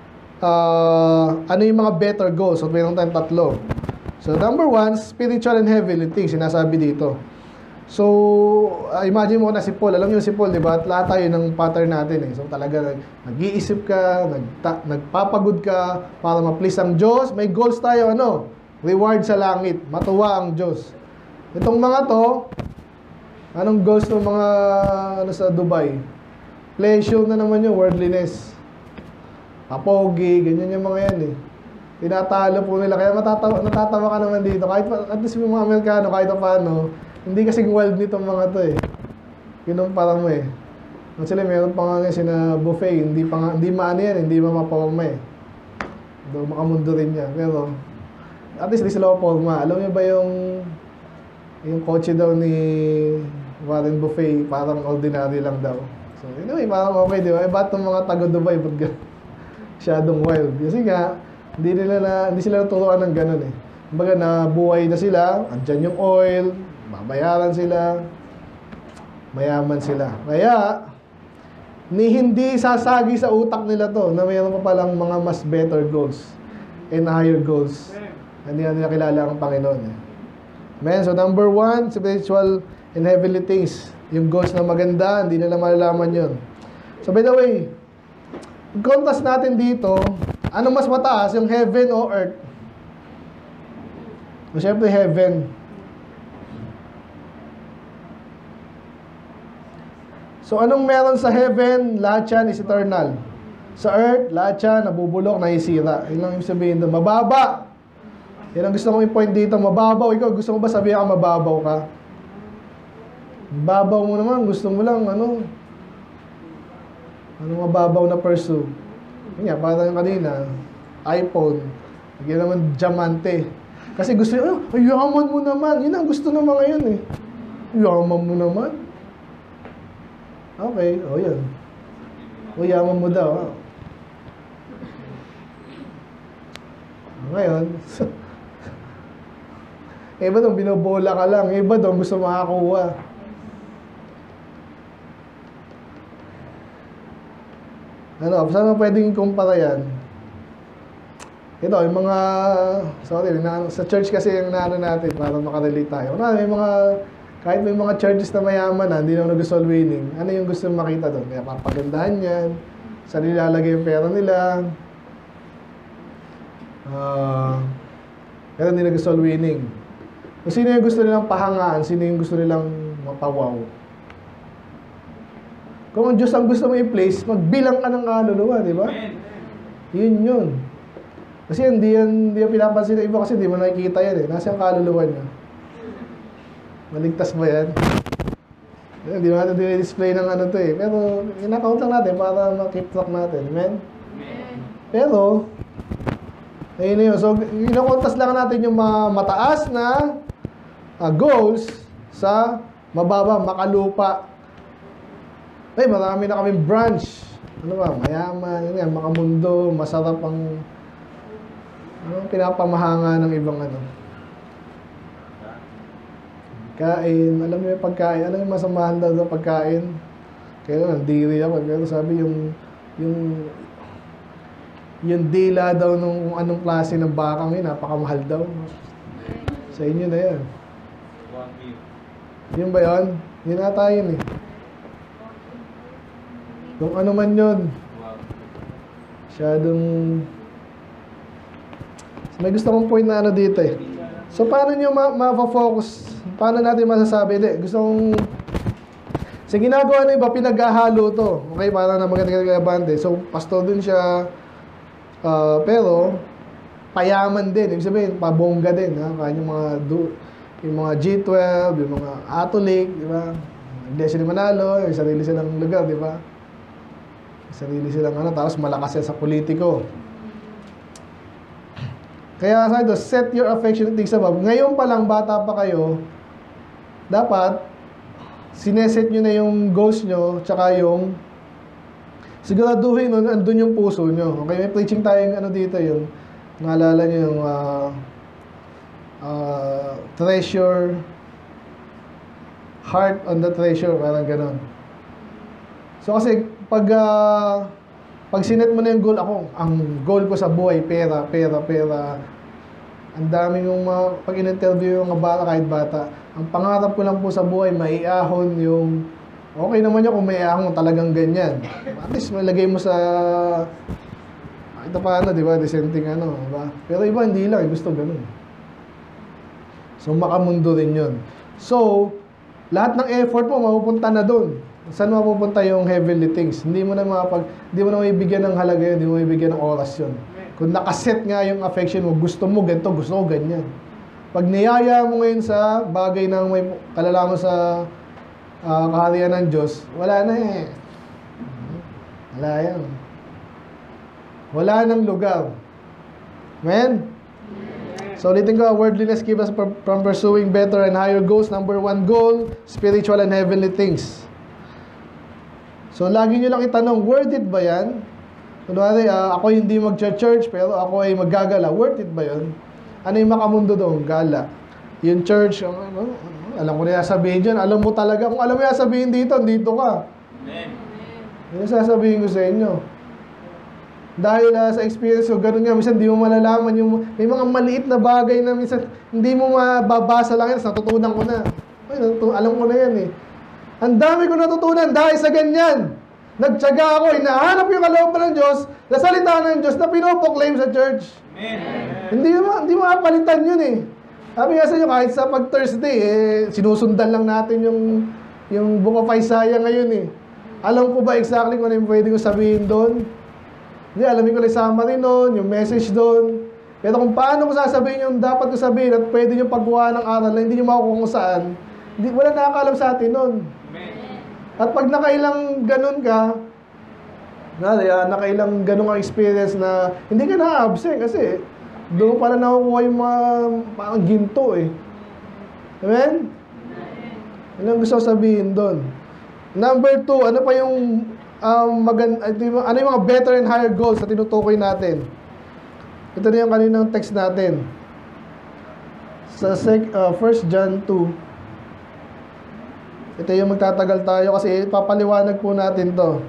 ano yung mga better goals? So, mayroon tayong tatlo. So, number 1, spiritual and heavenly things, sinasabi dito. So, imagine mo na si Paul, alam niyo si Paul, di ba? At lahat tayo ng pattern natin eh. So, talaga, nag-iisip ka, nagpapagod ka, para ma-please ang Diyos. May goals tayo, ano? Reward sa langit, matuwa ang Diyos. Itong mga to, anong goals ng mga ano sa Dubai? Pleasure na naman yung worldliness. Papogi, ganyan yung mga yan eh. Tinatalo po nila. Kaya natatawa ka naman dito. Kahit at least yung mga Amerikano, kahit paano, hindi kasing wild nitong mga to eh. Kinumpara mo eh. At sila meron pa nga sina buffet, hindi maano yan, hindi mapaporma eh. Do makamundo rin yan. Pero, at least di sila mapaporma. Alam niyo ba yung kotse daw ni Warren Buffett, parang ordinary lang daw. So, anyway, parang okay, di ba? Eh, ba't ng mga taga-Dubai, ba't masyadong wild? Kasi nga, hindi sila naturuan ng ganun eh. Kumbaga, nabuhay na sila, andyan yung oil, babayaran sila, mayaman sila. Kaya, hindi sasagi sa utak nila to na mayroon pa palang mga mas better goals and higher goals. Hindi na nila kilala ang Panginoon eh. Amen. So, number 1, spiritual and heavenly things. Yung goals na maganda, hindi nila malalaman yun. So, by the way, contrast natin dito, ano mas mataas, yung heaven o earth? So, syempre, heaven. So, anong meron sa heaven? Lahat yan is eternal. Sa earth, lahat yan, nabubulok, naisira. Yun lang yung sabihin doon. Mababa. Yan ang gusto kong i-point dito, mababaw. Ikaw, gusto mo ba sabihin ka mababaw ka? Mababaw mo naman, gusto mo lang, ano mababaw na pursue. Yan nga, parang kanina, iPhone. Yan naman, diamante. Kasi gusto nyo, ay, yaman mo naman. Yun ang gusto ng mga yun eh. Yaman mo naman. Okay, o yan. O, yaman mo daw. Ngayon, iba doon, binobola ka lang. Iba doon, gusto makakuha. Ano, saan mo pwedeng kumpara yan? Ito, yung mga, sa church kasi yung naano natin para makarelate tayo. May mga, kahit may mga churches na mayaman na, hindi naman nag-soul winning, ano yung gusto mong makita doon? Kaya papagandahan yan, saan nilalagay yung pera nila, pero hindi nag-soul winning. Kung sino yung gusto nilang pahangaan, sino yung gusto nilang mapawaw. Kung ang Diyos ang gusto mo i-place, magbilang ka ng kaluluwa, di ba? Yun. Kasi hindi yan pinapansin ng iba kasi hindi mo nakikita yan eh. Nasa yung kaluluwa niya. Maligtas ba yan? Hindi natin display ng ano to eh. Pero ina-count lang natin para ma-keep track natin. Amen? Pero, ayun na yun. So, ina-contas lang natin yung mga mataas na goals sa mababa, makalupa. Ay, marami na kaming branch. Ano ba? Mayaman, yun yan, makamundo, masarap ang pinapamahanga ng ibang ano. Kain, alam mo yung pagkain, alam mo yung masamahan daw ng pagkain. Kaya nandiri ako, pero sabi yung dila daw nung anong klase ng bakang yun, napakamahal daw. Sa inyo na yan. Yun ba yun? Yun ata yun eh. Kung ano man yun. Masyadong... May gusto kong point na ano dito eh. So, paano nyo ma-focus? Paano natin masasabi? Hindi, gusto kong... Sa ginagawa na iba, pinaghahalo to. Okay, para na magandang bande. So, pastor din siya. Pero, payaman din. Ibig sabihin, pabongga din. Ha? Kaya yung mga G12, yung mga Catholic, di ba? Iglesia ni Manalo, yung sarili silang lugar, di ba? Sarili silang ano, tapos malakas yan sa politiko. Kaya sa ito, set your affection things above. Ngayon pa lang, bata pa kayo, dapat, sineset nyo na yung goals nyo, tsaka yung, siguraduhin nun, andun yung puso nyo. Okay, may preaching tayong ano dito yung, naalala nyo yung, treasure, heart on the treasure, parang ganon. So kasi, pag sinet mo na yung goal, ang goal ko sa buhay, pera. Ang dami yung pag in-interview yung mga bata, kahit bata, ang pangarap ko lang po sa buhay, maiahon yung, okay naman yun kung maiahon talagang ganyan. At least malagay mo sa, ito pa ano, di ba, dissenting ano, di ba? Pero iba, hindi lang, gusto ganun. So, makamundo rin yun. So, lahat ng effort mo, mapupunta na doon. Saan mapupunta yung heavenly things? Hindi mo na maibigyan ng halaga yun, hindi mo maibigyan ng oras yun. Kung nakaset nga yung affection mo, gusto mo ganito, gusto mo ganyan. Pag niyaya mo ngayon sa bagay ng may kalalaman sa kaharian ng Diyos, wala na eh. Wala yan. Wala nang lugar. Amen? So, ulitin ko, worldliness keeps us from pursuing better and higher goals. Number 1 goal, spiritual and heavenly things. So, lagi nyo lang itanong, worth it ba yan? Kunwari, ako hindi mag-church, pero ako ay maggagala. Worth it ba yun? Ano yung makamundo doon? Gala. Yung church, alam ko na sabihin dyan. Alam mo talaga. Kung alam mo sabihin dito, dito ka. Amen. Yun yung sasabihin ko sa inyo. Dahil sa experience ko, ganun nga, minsan hindi mo malalaman yung, may mga maliit na bagay na minsan, hindi mo mababasa lang yan, natutunan ko na. Ay, alam ko na yan eh. Ang dami ko natutunan dahil sa ganyan. Nagtiyaga ako, hinahanap yung kalooban ng Diyos, nasalita ng Diyos na pinoproclaim sa church. Amen. Hindi mo mapalitan yun eh. Sabi nga sa inyo, kahit sa pag-Thursday, sinusundan lang natin yung Book of Isaiah ngayon eh. Alam ko ba exactly kung ano yung pwede ko sabihin doon? Hindi, alamin ko lang summary doon, yung message doon. Pero kung paano ko sasabihin yung dapat ko sabihin at pwede nyo pagkuha ng aral na hindi nyo makukuha kung saan, wala nakakaalam sa atin nun. At pag nakailang ganun ka, nakailang ganun ang experience na hindi ka na-absent kasi doon pala nakukuha yung mga parang ginto eh. Amen? Ano ang gusto sabihin doon? Number 2, ano pa yung ano yung mga better and higher goals na tinutukoy natin? Ito na yung kaninang text natin. Sa 1 John 2. Ito yung magtatagal tayo kasi papaliwanag po natin to.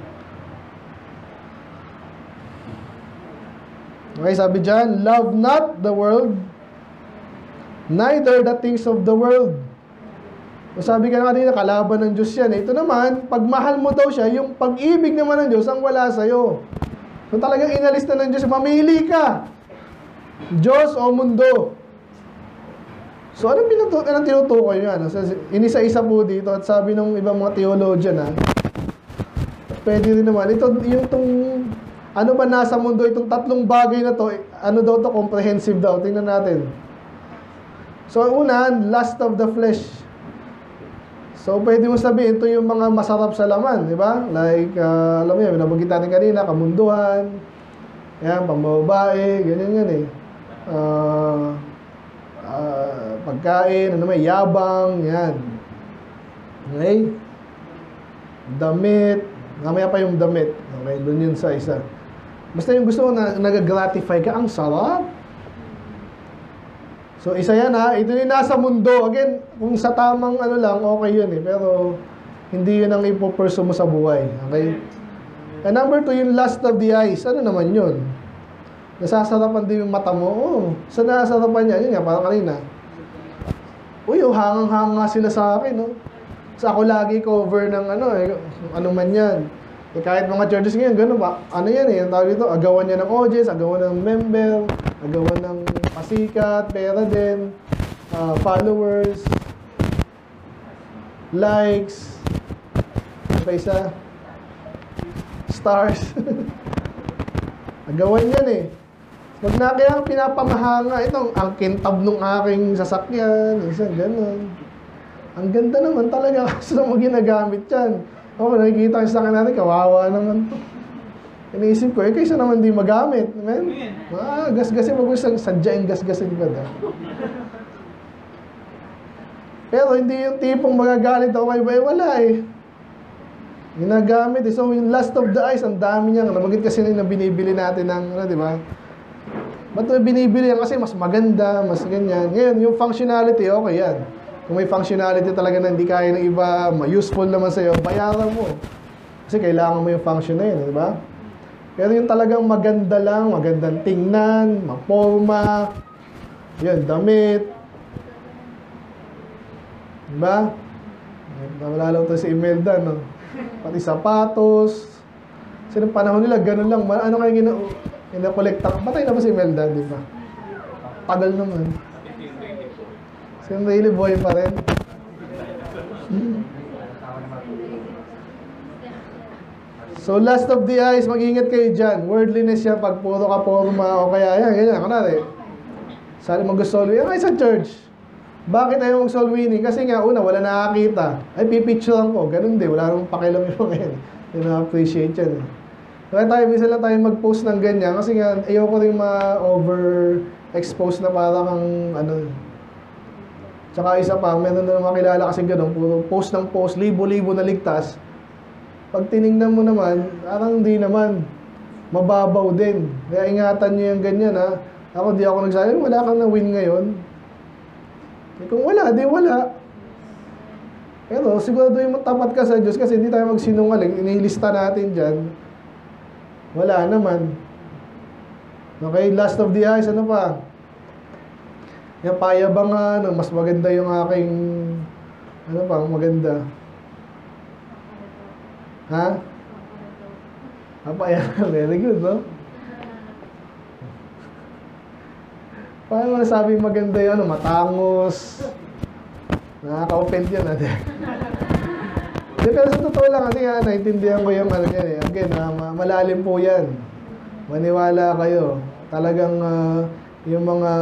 Okay, sabi dyan, love not the world, neither the things of the world. So sabi ka na kanina, kalaban ng Diyos yan. Ito naman, pag mahal mo daw siya, yung pag-ibig naman ng Diyos ang wala sa'yo. So talagang inalis na ng Diyos, mamili ka. Diyos o mundo. So, anong tinutukoy nyo? Inisa-isa po dito at sabi ng ibang mga theologian, pwede rin naman. Ito, yung Ano ba nasa mundo itong tatlong bagay na to? Ano daw to? Comprehensive daw. Tingnan natin. So, unahan, lust of the flesh. So, pwede mo sabihin, ito yung mga masarap sa laman, di ba? Like, alam mo yan, nabanggit natin kanina, kamunduhan, yan, pambababae, ganyan yan eh. Pagkain, ano may, yabang, yan. Okay? Damit, mamaya pa yung damit. Okay, doon yun sa isa. Basta yung gusto mo na nag-gratify ka, ang sarap. So, isa yan ha. Ito yung nasa mundo. Again, kung sa tamang ano lang, okay yun eh. Pero, hindi yun ang ipopursue mo sa buhay. Okay? And number 2, yung lust of the eyes. Ano naman yun? Nasasarapan din yung mata mo. Oh, saan nasasarapan niya? Yun nga, parang kanina. Uy, oh, hangang-hanga sila sa akin, no? So, ako lagi cover ng ano man yan. Eh, kahit mga churches ngayon, gano'n ba? Ano yan eh, ang tawag dito, agawan niya ng audience, agawan ng member, agawan ng pasikat, pera din, followers, likes, ano pa isa? Stars. Agawan yan eh. Pag na kaya pinapamahanga, itong ang kintab nung aking sasakyan, isang gano'n. Ang ganda naman talaga kasi mo ginagamit yan. Oo, nakikita ko sa akin natin, kawawa naman to. Iniisip ko, kaysa naman di magamit. Amen? Gasgasin mo gusto, sadyain gasgasin ka da. Pero hindi yung tipong magagalit ako kay Bay, wala eh. Ginagamit eh. So, yung lust of the eyes, ang dami niyan. Nabanggit kasi na binibili natin ng, di ba? Ba't may binibili yan? Kasi mas maganda, mas ganyan. Ngayon, yung functionality, okay yan. Kung may functionality talaga na hindi kaya ng iba, useful naman sa'yo, bayaran mo. Kasi kailangan mo yung function na yun, di ba? Pero yung talagang maganda lang, magandang tingnan, maporma, yun, damit. Di ba? Nawala lang ito si Imelda, no? Pati sapatos. Kasi nung panahon nila, ganun lang. Ano kayo gina-collecta? Patay na ba si Imelda, di ba? Tagal naman. Yung really boy pa rin. So, lust of the eyes, mag-ingat kayo dyan. Worldliness yan, pag puro ka porma o kaya yan, ganyan. Kunwari, sali mag-soul winning. Ay, sa church. Bakit ayaw mag-soul winning? Kasi nga, una, wala nakakita. Ay, pipicturean ko. Ganun din. Wala namang pakialam yung mga yan. Yung na-appreciate yan. Kaya tayo, minsan lang tayo mag-post ng ganyan. Kasi nga, ayaw ko rin ma-overexpose na parang tsaka isa pa, meron na makilala kasi gano'n, puro post ng post, libo-libo na ligtas. Pag tinignan mo naman, parang hindi naman. Mababaw din. Kaya ingatan nyo yung ganyan ha. Ako di ako nagsabi, wala kang na-win ngayon. Kung wala, di wala. Pero siguro yung tapat ka sa Diyos kasi hindi tayo magsinungaling. Inilista natin dyan. Wala naman. Okay, lust of the eyes, ano pa? Yung payabangan, mas maganda yung aking, ano pa, maganda. Ha? Payabangan, very good, no? Paano mo nasabing maganda yung matangos? Nakaka-offend yun, ate. Pero sa totoo lang, kasi nga, naintindihan ko yung yan eh. Again, malalim po yan. Maniwala kayo. Talagang, yung mga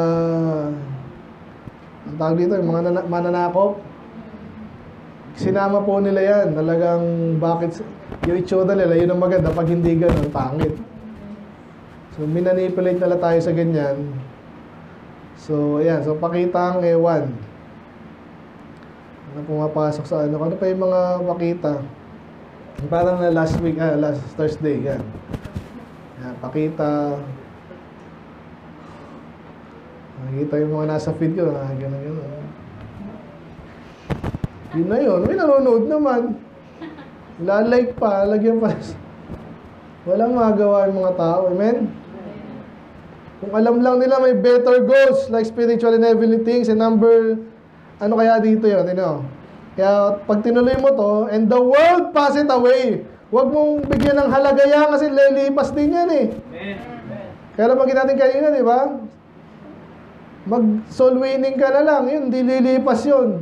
ang tawag dito, yung mga mananakop, sinama po nila yan. Talagang bakit yung itsura nila, yun ang maganda. Pag hindi ganun, pangit. So, minanipulate nila tayo sa ganyan. So, ayan. So, pakita ang ewan. Ano pumapasok sa ano? Ano pa yung mga pakita? Parang na last Thursday, yan. Yan, pakita. Nakikita yung mga nasa feed ko, gano'n. Yun na yun. May nanonood naman. Lalike pa, lagyan pa. Walang magawa yung mga tao. Amen? Kung alam lang nila may better goals like spiritual and heavenly things and number, ano kaya dito yun? Kaya pag tinuloy mo to, and the world pass it away. Huwag mong bigyan ng halaga yan kasi lilipas din yan eh. Kaya naman natin kanina, di ba? Mag-soul winning ka na lang, yun, di lilipas yun.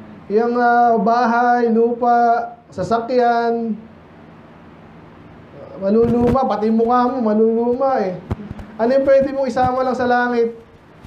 Yung bahay, lupa, sasakyan, maluluma, pati mukha mo, maluluma eh. Ano yung pwede mong isama lang sa langit?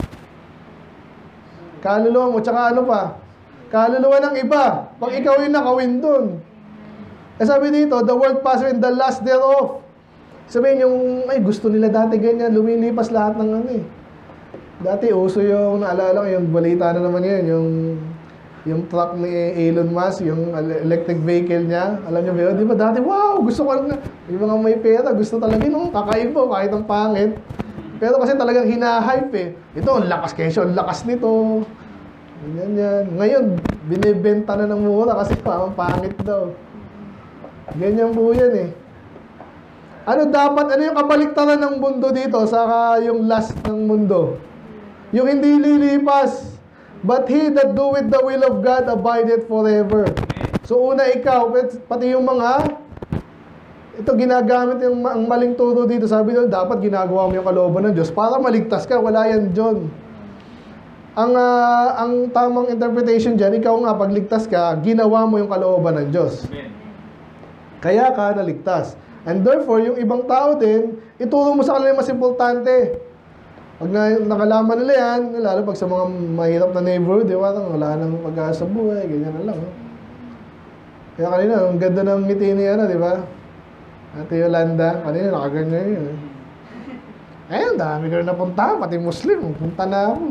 Kaluluwa mo, tsaka ano pa? Kaluluwa ng iba. Pag ikaw yung nakawin dun. Sabi dito, the world passes and the last thereof. Sabihin yung, ay gusto nila dati ganyan, lumilipas lahat ng ano eh. Dati uso yung, naalala ko, yung balita na naman yun, yung truck ni Elon Musk, yung electric vehicle niya. Alam niyo ba yun? Di ba dati, wow, gusto ko lang, yung mga may pera, gusto talaga nung kakaiba, kahit ang pangit. Pero kasi talagang hinahype eh. Ito, ang lakas kesyo, ang lakas nito. Ganyan. Ngayon, binibenta na ng mura kasi parang pangit daw. Ganyan po yan eh. Ano yung kabaliktaran ng mundo dito sa yung last ng mundo? Yung hindi lilipas. But he that doeth the will of God abideth forever. So una ikaw, pati yung mga, ito ginagamit yung ang maling turo dito. Sabi doon, dapat ginagawa mo yung kalooban ng Diyos para maligtas ka. Wala yan John. Ang tamang interpretation dyan, ikaw nga pagligtas ka, ginawa mo yung kalooban ng Diyos. Kaya ka naligtas. And therefore, yung ibang tao din, ituro mo sa kanila yung mas importante. Pag nakalaman nila yan, lalo pag sa mga mahirap na neighborhood, di ba? Wala nang pag-asa buhay, ganyan na lang. Kaya kanina, ang ganda ng ngiti ni di ba? Ate Yolanda, kanina nakaganyan yun. Ayun, dami ko rin napunta, pati Muslim, punta na ako.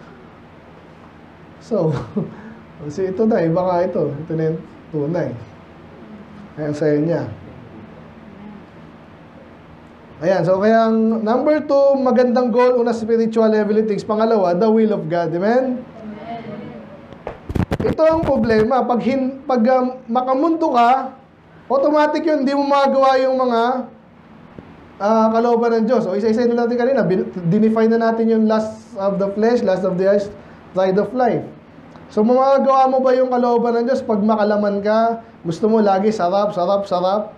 So, kasi ito na, iba nga ito. Ito na yung tunay. Ayan sa'yo niya. Ayan, so kaya ang number 2, magandang goal, una spiritual abilities, pangalawa, the will of God. Amen? Ito ang problema. Pag makamundo ka, automatic yun, hindi mo magawa yung mga kalooban ng Diyos. O isa-isa na natin kanina, dinefine na natin yung lust of the flesh, lust of the eyes, pride of life. So magagawa mo ba yung kalooban ng Diyos pag makalaman ka, gusto mo lagi sarap, sarap, sarap?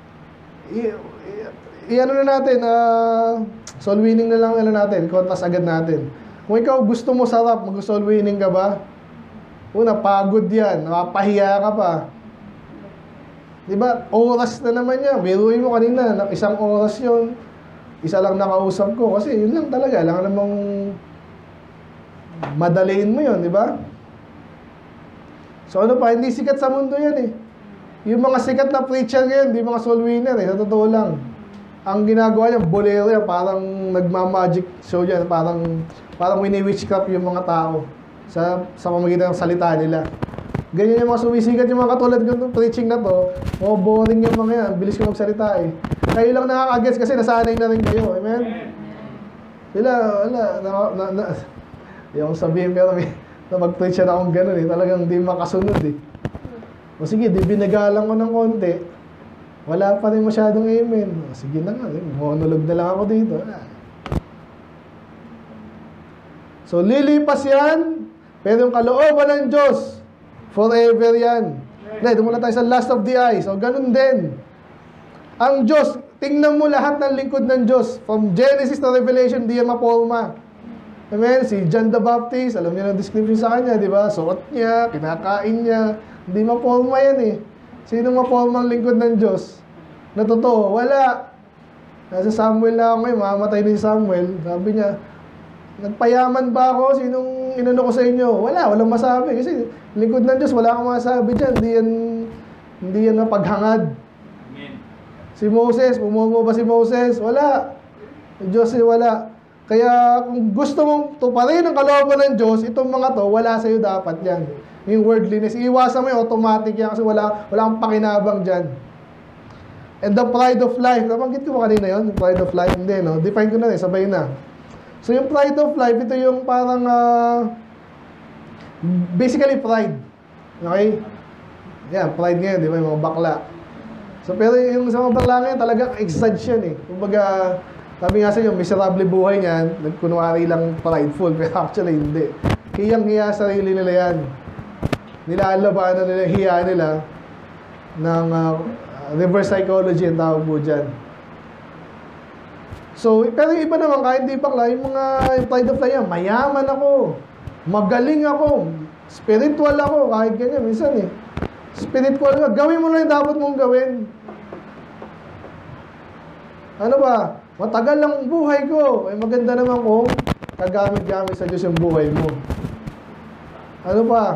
I-ano na natin, soul winning na lang natin, contrast agad natin. Kung ikaw gusto mo sarap, mag-soul winning ka ba? Una, pagod yan, napapahiya ka pa. Diba? Oras na naman yan. Biruin mo kanina, isang oras yun. Isa lang nakausap ko, kasi yun lang talaga. Alam namang madaliin mo yun, di ba? So ano pa, hindi sikat sa mundo yan eh. Yung mga sikat na preacher ngayon, di mga soul winner eh, sa totoo lang. Ang ginagawa niya, bolero yan, parang nagmamagic show yan, parang wini-witchcraft yung mga tao sa pamagitan ng salita nila. Ganyan yung mga sumisikat, yung mga katulad ng preaching na to, boring yung mga yan, bilis ko magsalita eh. Kayo lang nakaka-guess kasi nasanay na rin kayo, amen? Wala, yung sabihin pero na mag-preach na akong gano'n eh, talagang di makasunod eh. O sige, di binagalang ko ng konti, wala pa rin masyadong amen. O, sige na nga, monolog na lang ako dito. So, lilipas yan, pero yung kalooban ng Diyos, forever yan. Doon muna tayo sa last of the eyes. O, ganun din. Ang Diyos, tingnan mo lahat ng lingkod ng Diyos. From Genesis to Revelation, di yan mapolma. Amen? Si John the Baptist, alam niyo na description sa kanya, di ba? Suot niya, kinakain niya. Hindi mapolma yan eh. Sino mapolma ang lingkod ng Diyos? Na totoo? Wala. Nasa Samuel na ako ngayon, mamatay ni Samuel. Sabi niya, nagpayaman ba ako? Sinong inano ko sa inyo? Walang masabi. Kasi lingkod ng Diyos, wala akong masabi dyan. Hindi yan mapaghangad. Amen. Si Moses, pumumo ba si Moses? Wala. Diyos wala. Kaya kung gusto mong tuparin ang kalooban ng Diyos, itong mga to, wala sa'yo dapat yan. Yung worldliness, iiwasan mo yung automatic yan kasi wala kang pakinabang dyan. And the pride of life, nabanggit ko ba kanina yun? Yung pride of life, hindi, no? Define ko na rin, sabay na. So yung pride of life, ito yung parang, basically pride. Okay? Yan, pride ngayon, di ba? Yung mga bakla. So pero yung sa mga bakla ngayon, talagang exage yan eh. Kumbaga, sabi nga sa inyo, miserable buhay niyan, nagkunwari lang prideful, pero actually hindi. Hiyang-hiya sarili nila yan. Nilalabanan nila, hiya nila ng reverse psychology ang tawag po dyan. So, pero yung iba naman, kahit di bakla, yung mga pride of life yan, mayaman ako, magaling ako, spiritual ako, kahit ganyan, minsan eh. Spiritual, gawin mo lang yung dapat mong gawin. Ano ba? Matagal lang ang buhay ko. Eh, maganda naman kung kagamit-gamit sa Diyos yung buhay mo. Ano pa?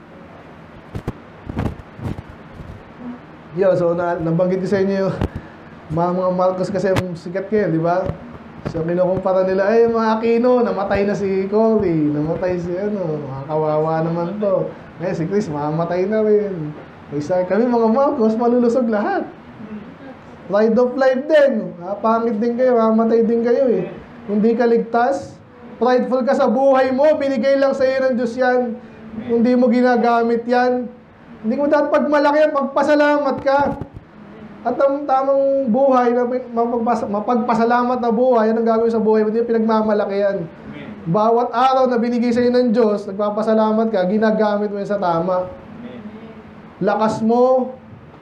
Yo, so nabanggit ko sa inyo yung mga Marcos kasi sikat kayo, di ba? So kinukumpara nila, ay mga Aquino, namatay na si Cory, namatay si mga kawawa naman to. Ngayon si Chris, mamamatay na rin. Isa kami mga Marcos, malulusog lahat. Ride of life din. Pangit din kayo, mamatay din kayo eh. Hindi ka ligtas, prideful ka sa buhay mo, binigay lang sa iyo ng Diyos yan. Hindi mo ginagamit yan. Hindi mo dapat pagmalaki yan, magpasalamat ka. At ang tamang buhay, mapagpasalamat na buhay, yan ang gagawin sa buhay mo, hindi pinagmamalaki yan. Bawat araw na binigay sa iyo ng Diyos, nagpapasalamat ka, ginagamit mo yan sa tama. Lakas mo,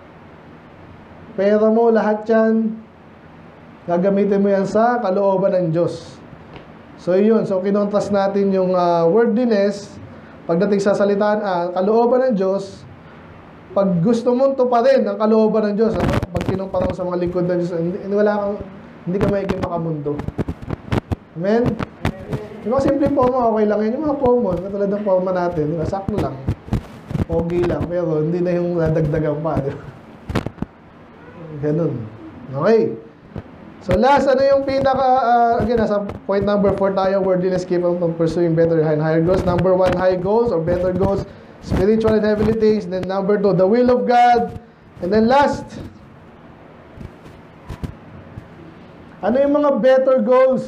pera mo, lahat yan, gagamitin mo yan sa kalooban ng Diyos. So yun, so kinontrast natin yung worldliness, pagdating sa salitaan, kalooban ng Diyos. Pag gusto mong tuparin ang kalooban ng Diyos, pag kinumpara mo sa mga lingkod ng Diyos, hindi ka magiging makamundo. Amen? Yung mga simple forma, okay lang yan. Yung mga common, katulad ng forma natin, sakto lang. Okay lang, pero hindi na yung nadagdagan pa. Ganun. Okay. So last, ano yung pinaka, again, nasa point number 4 tayo, worldliness keep on from pursuing better and higher goals. Number 1, high goals or better goals, spiritual and heavenly things. Then number 2, the will of God. And then last, ano yung mga better goals?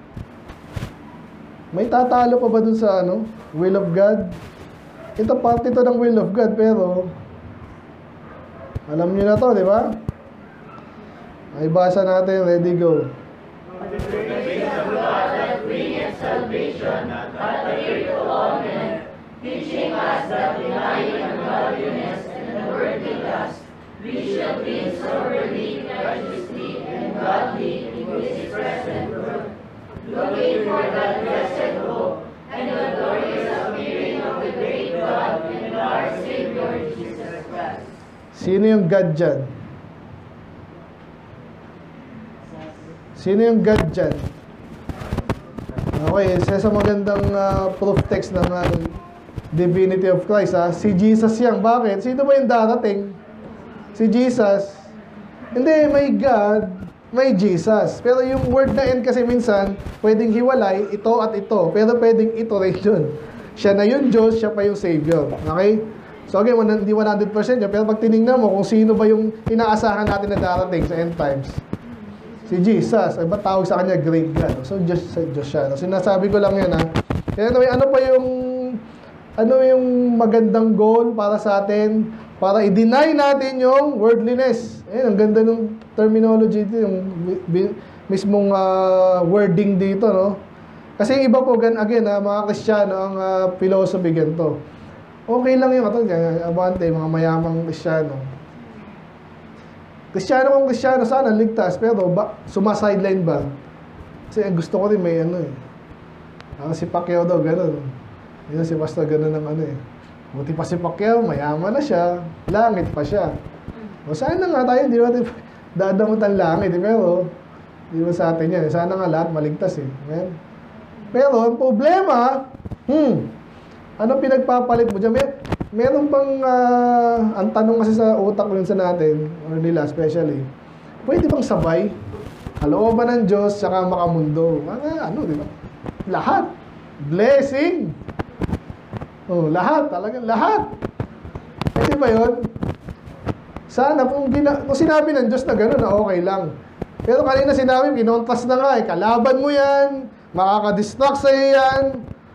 May tatalo pa ba dun sa will of God? Ito part ito ng will of God, pero alam niyo na to, di ba? Ay basa natin, ready, go. Teaching us that denying ungodliness and worldly lust, we shall live soberly, righteously, and godly in His present world, looking for that blessed hope and the glorious appearing of the great God and our Savior Jesus Christ. Sino yung God dyan? Sino yung God dyan? Okay, isa sa magandang proof text ng divinity of Christ, si Jesus yan. Bakit? Sino ba yung darating? Si Jesus. Hindi, may God, may Jesus. Pero yung word na N kasi minsan, pwedeng hiwalay, ito at ito. Pero pwedeng ito rin yun. Siya na yung Diyos, siya pa yung Savior. Okay? So again, hindi 100% yun. Pero pag tinignan mo kung sino ba yung inaasahan natin na darating sa end times, si Jesus. Ay ba tawag sa kanya great God? So Diyos siya. So, sinasabi ko lang yan Kaya ano yung magandang goal para sa atin? Para i-deny natin yung worldliness. Ang ganda ng terminology dito, yung mismong wording dito, no? Kasi yung iba po, again, mga Kristiyano, ang philosophy ganito. Okay lang yung abante, mga mayamang Kristiyano. Kristiyano, sana ligtas, pero sumasideline ba? Kasi gusto ko rin may si Pacquiao daw, gano'n. Yun si Pastor gano'n ng buti pa si Pacquiao, mayaman na siya, langit pa siya. O sana nga tayo, hindi natin dadamutan langit, pero hindi ba sa atin yan, sana nga lahat maligtas Amen? Pero ang problema, ano pinagpapalit mo dyan? Meron pang, ang tanong kasi sa utak ko yun sa natin, or nila especially, pwede bang sabay? Kalooban ng Diyos, saka makamundo. Di ba? Lahat. Blessing. Lahat, talagang lahat. Kasi ba yun? Sana kung sinabi ng Diyos na gano'n, na okay lang. Pero kanina sinabi, kinontas na nga kalaban mo yan, makaka-distract sa'yo yan.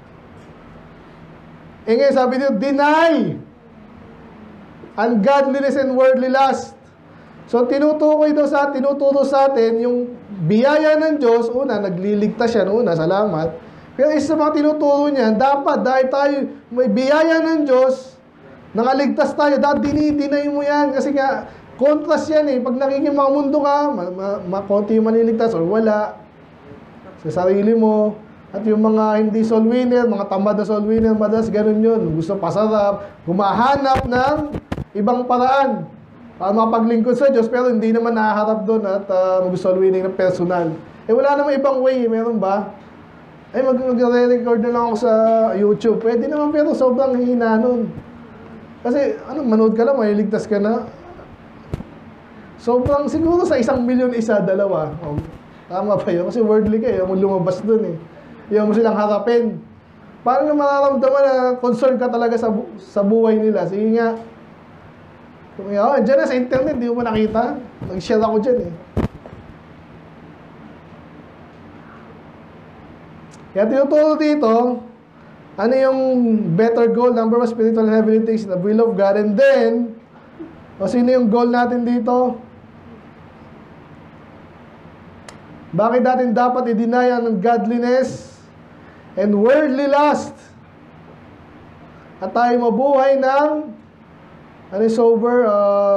Ngayon sabi dito, deny ungodliness and worldly lust. So tinuturo sa atin yung biyaya ng Diyos. Una, nagliligtas siya. Salamat. Pero isa sa mga tinuturo niya, dapat dahil tayo may biyaya ng Diyos, nakaligtas tayo, dapat dinay mo yan. Kasi nga, contrast yan Pag nakikimang mundo ka, konti yung maliligtas or wala sa sarili mo. At yung mga hindi soul winner, mga tamad na soul winner, madalas ganun yun. Gusto pasarap, humahanap ng ibang paraan para mapaglingkod sa Diyos, pero hindi naman nakaharap doon at mag-soul winning na personal. Wala namang ibang way, meron ba? Mag-re-record na lang ako sa YouTube. Pwede naman, pero sobrang hina nun. Kasi, manood ka lang, maliligtas ka na. Sobrang, siguro sa 1,000,000 isa, dalawa. Tama pa yun? Kasi worldly ka, ayaw mo lumabas dun eh. Ayaw mo silang harapin. Paano na mararamdaman na concern ka talaga sa buhay nila? Sige nga. Diyan na sa internet, di mo nakita. Nag-share ako dyan eh. Kaya tinuturo dito, ano yung better goal? Number 1, spiritual and heavenly things, the will of God. And then, sino yung goal natin dito? Bakit natin dapat i-deny ang godliness and worldly lust? At tayo mabuhay ng sober,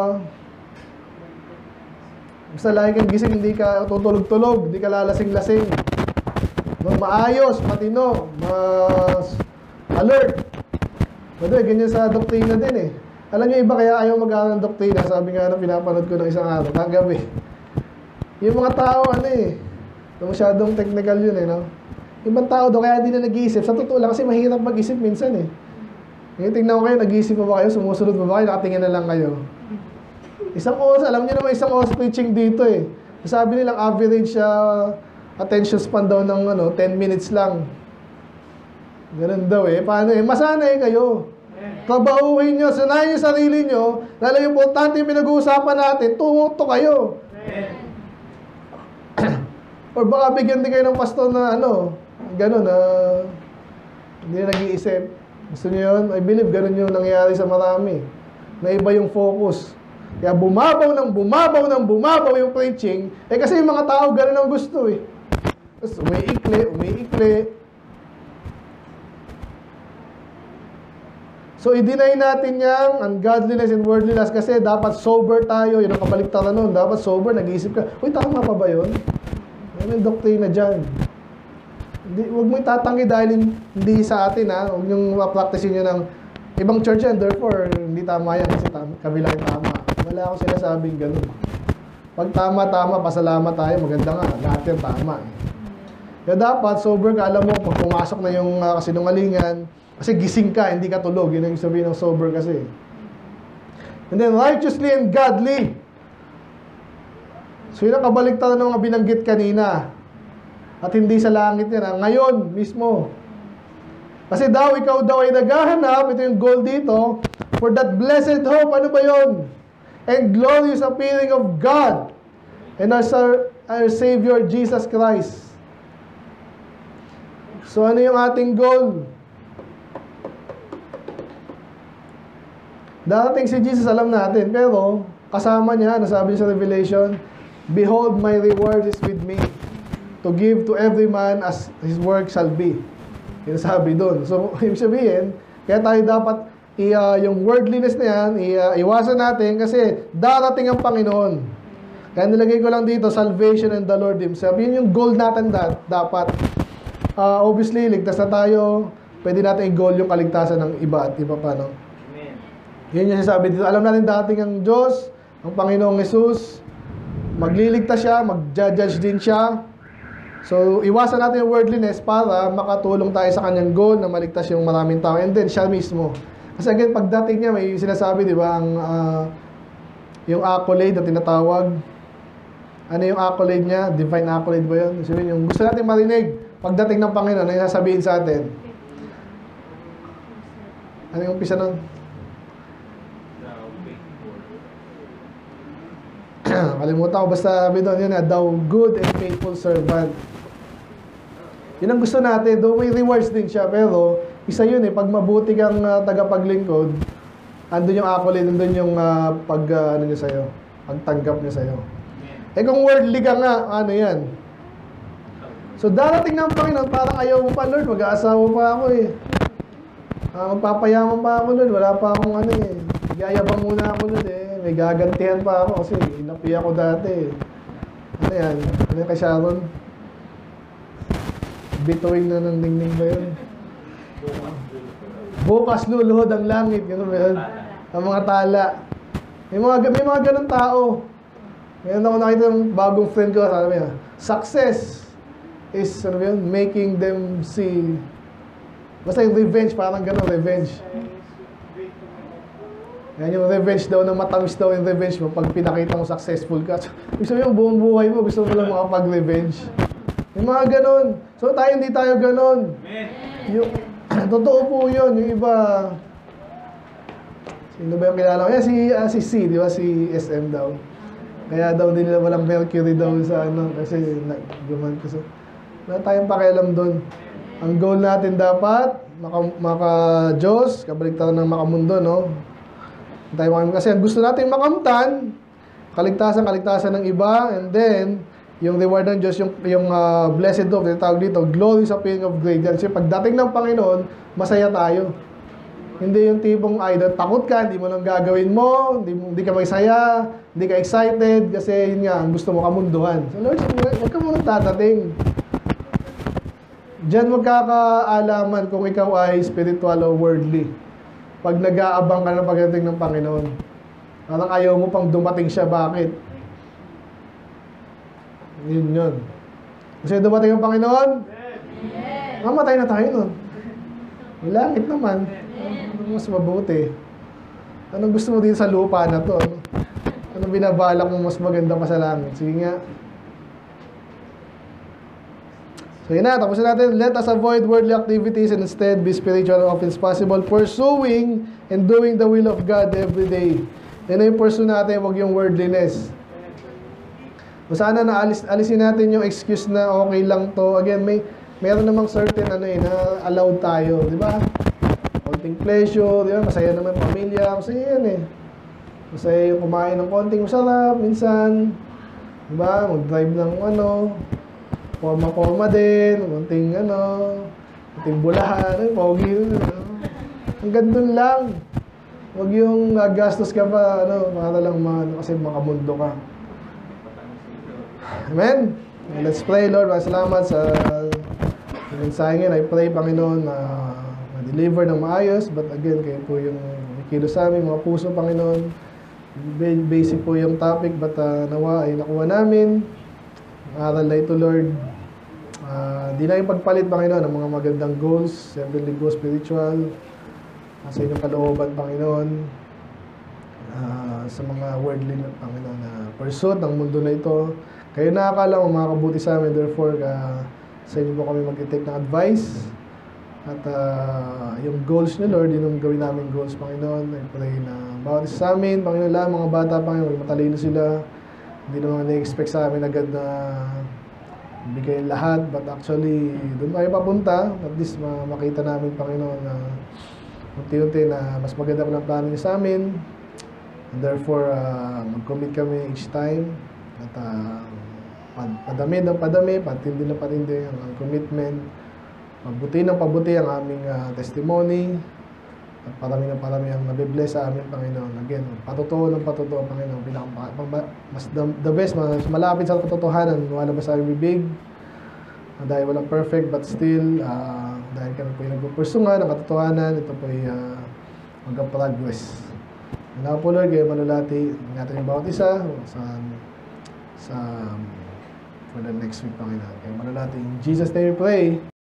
basta lagi kang gising, hindi ka tutulog-tulog, hindi ka lalasing-lasing. Maayos, matino, mas alert. Ganyan sa doktrina din eh. Alam niyo, iba kaya ayaw mag-aaral ng doktrina. Sabi nga na pinapanood ko ng isang araw, kagabi. Yung mga tao, masyadong technical yun eh, no? Ibang tao daw, kaya hindi na nag-iisip. Sa totoo lang, kasi mahirap mag-isip minsan eh. Tingnan ko kayo, nag-iisip pa ba kayo? Sumusunod pa ba kayo? Nakatingin na lang kayo. Isang oras, alam niyo naman, isang oras preaching dito eh. Sabi nilang average attention span daw ng 10 minutes lang. Ganun daw eh. Paano eh? Masanay kayo. Trabahuhin nyo, sanayin yung sarili nyo. Lalo yung importante yung pinag-uusapan natin, tumuto kayo. Or baka bigyan din kayo ng pastor na ganun hindi na nag-iisip. Gusto nyo yun? I believe ganun yung nangyayari sa marami. Na iba yung focus. Kaya bumabaw yung preaching. Kasi yung mga tao ganun ang gusto eh. Tapos umiikli. So, i-deny natin yung ungodliness and worldliness kasi dapat sober tayo. Yun ang kabaliktaran nun. Dapat sober, nag-iisip ka, uy, tama pa ba yun? Ano yung doktrina dyan? Huwag mo itatanggi dahil hindi sa atin, ha? Huwag niyong ma-practice nyo ng ibang church yan. Therefore, hindi tama yan kasi kabila yung tama. Wala akong sinasabing ganun. Pag tama, pasalamat tayo. Maganda nga. Lahat yan tama. Kaya dapat, sober ka. Alam mo, pag pumasok na yung kasinungalingan, kasi gising ka, hindi ka tulog. Yun ang sabihin ng sober kasi. And then, righteously and godly. So, yun ang kabaliktaran ng mga binanggit kanina. At hindi sa langit yan. Ngayon, mismo. Kasi ikaw daw ay naghahanap, ito yung goal dito, for that blessed hope. Ano ba yun? And glorious appearing of God and our Savior, Jesus Christ. So, ano yung ating goal? Darating si Jesus, alam natin. Pero, kasama niya, nasabi niya sa Revelation, behold, my reward is with me, to give to every man as his work shall be. Yung sabi doon. So, ibig sabihin, kaya tayo dapat, yung worldliness na yan, iwasan natin kasi darating ang Panginoon. Kaya nilagay ko lang dito, salvation and the Lord Himself. Yun yung goal natin dapat. Obviously, ligtas na tayo. Pwede natin i-goal yung kaligtasan ng iba at iba pa, no? Amen. Yun yung sinasabi dito. Alam natin dating ang Diyos, ang Panginoong Jesus, magliligtas siya, mag-judge din siya. So, iwasan natin yung worldliness para makatulong tayo sa kanyang goal na maligtas yung maraming tao. And then, siya mismo. Kasi again, pagdating niya, may sinasabi, di ba, yung accolade na tinatawag. Ano yung accolade niya? Divine accolade ba yun? Sabihin, yung gusto natin marinig, pagdating ng Panginoon, ano yung sasabihin sa atin? Ano yung umpisa nun? Kalimutan ko, basta sabi doon, yun na, thou good and faithful servant. Yun ang gusto natin, though may rewards din siya, pero isa yun eh, pag mabuti kang tagapaglingkod, andun yung accolade, andun yung ano niya sa'yo, pagtanggap niya sa'yo. Eh kung worldly ka nga, ano yan? So darating ng Panginoon, parang ayaw mo pa, Lord, mag-aasawa pa ako eh. Magpapayaman pa ako, Lord, wala pa akong ano eh. Gayabang muna ako, Lord eh. May gagantihan pa ako kasi inapi ako dati eh. Ano yan? Ano yung kay Sharon? Bituin na ng ningning ba yun? Bukas luluhod ang langit. Gano'n ba yun? Ang mga tala. May mga ganun tao. Ngayon ako nakita ng bagong friend ko, sabi niya, success is, making them see, basta yung revenge, parang ganun, revenge. Yan yung revenge daw, na matamis daw yung revenge mo pag pinakita mo successful ka. Gusto mo yung buong buhay mo, gusto mo lang makapag-revenge. Yung mga ganun. So hindi tayo ganun. Yung, totoo po yun. Yung iba, sino ba yung kilala ko? Yan, si C, di ba? Si SM daw. Kaya daw din nila walang mercury daw sa kasi guman ko. Wala tayong pakialam doon. Ang goal natin dapat, maka-Diyos, kabaligtaran ng makamundo, no? Kasi ang gusto natin makamtan, kaligtasan ng iba, and then, yung reward ng Diyos, yung blessed of, tawag dito, glory sa pain of grave. Kasi pagdating ng Panginoon, masaya tayo. Hindi yung tipong idol, takot ka, hindi mo nang gagawin mo, hindi ka masaya, hindi ka excited, kasi yun nga, gusto mo kamunduhan. So Lord, huwag ka munang tatating. Diyan magkakaalaman kung ikaw ay spiritual o worldly. Pag nag-aabang ka ng pagdating ng Panginoon. Parang ayaw mo pang dumating siya, bakit? Yun. Kasi dumating ang Panginoon, mamatay na tayo nun. May langit naman. Mas mabuti. Anong gusto mo din sa lupa na to? Anong binabalak mo mas maganda pa sa langit? Sige nga. So yun na, tapusin natin. Let us avoid worldly activities and instead be spiritual and often as possible, pursuing and doing the will of God every day. Yan na yung pursue natin, huwag yung worldliness. So sana alisin natin yung excuse na okay lang to. Again, meron namang certain na allowed tayo, di ba? Konting pleasure, di ba? Masaya naman pamilya, masaya yan eh. Masaya yung kumain ng konting masarap, minsan, di ba? Mag-drive ng forma din, konting bulahan, pogi, hanggang dun lang. Huwag yung gastos ka pa, para lang kasi makamundo ka. Amen? Let's pray, Lord. Salamat sa mensahe ngayon. I pray, Panginoon, na ma-deliver ng maayos. But again, kayo po yung kilos sa amin, mga puso, Panginoon. Basic po yung topic, but nawa ay nakuha namin. Aral na ito, Lord. Di na yung pagpalit, Panginoon, ng mga magandang goals, heavenly goals, spiritual, sa inyong kalooban, Panginoon. Sa mga worldly, Panginoon, na pursuit ng mundo na ito. Kayo nakakala mo makakabuti sa amin, therefore, sa inyo po kami mag-take ng advice. At yung goals niyo, Lord, yun yung gawin namin goals, Panginoon. I pray na bawat isa sa amin, Panginoon lang, mga bata, Panginoon, matalino sila. Hindi naman na-expect sa amin agad na bigay lahat, but actually, doon tayo papunta. At least makita namin, Panginoon, na unti-unti na mas maganda pa ng plano niyo sa amin. And therefore, mag-commit kami each time. At padami ng padami, patindi ng patindi ang commitment. Pabuti ng pabuti ang aming testimony. At parami ng parami ang nabibless sa amin, Panginoon. Again, patutuo ng patutuo, Panginoon. Mas the best, mas malapit sa katotohanan, wala ba sa aming bibig. Dahil walang perfect, but still, dahil kami po yung nagpupursungan ng katotohanan, ito po ay mag-progress. Ano po, Lord, kayo manulati. Ingatan yung bawat isa for the next week, Panginoon. Kayo manulati. In Jesus' name we pray.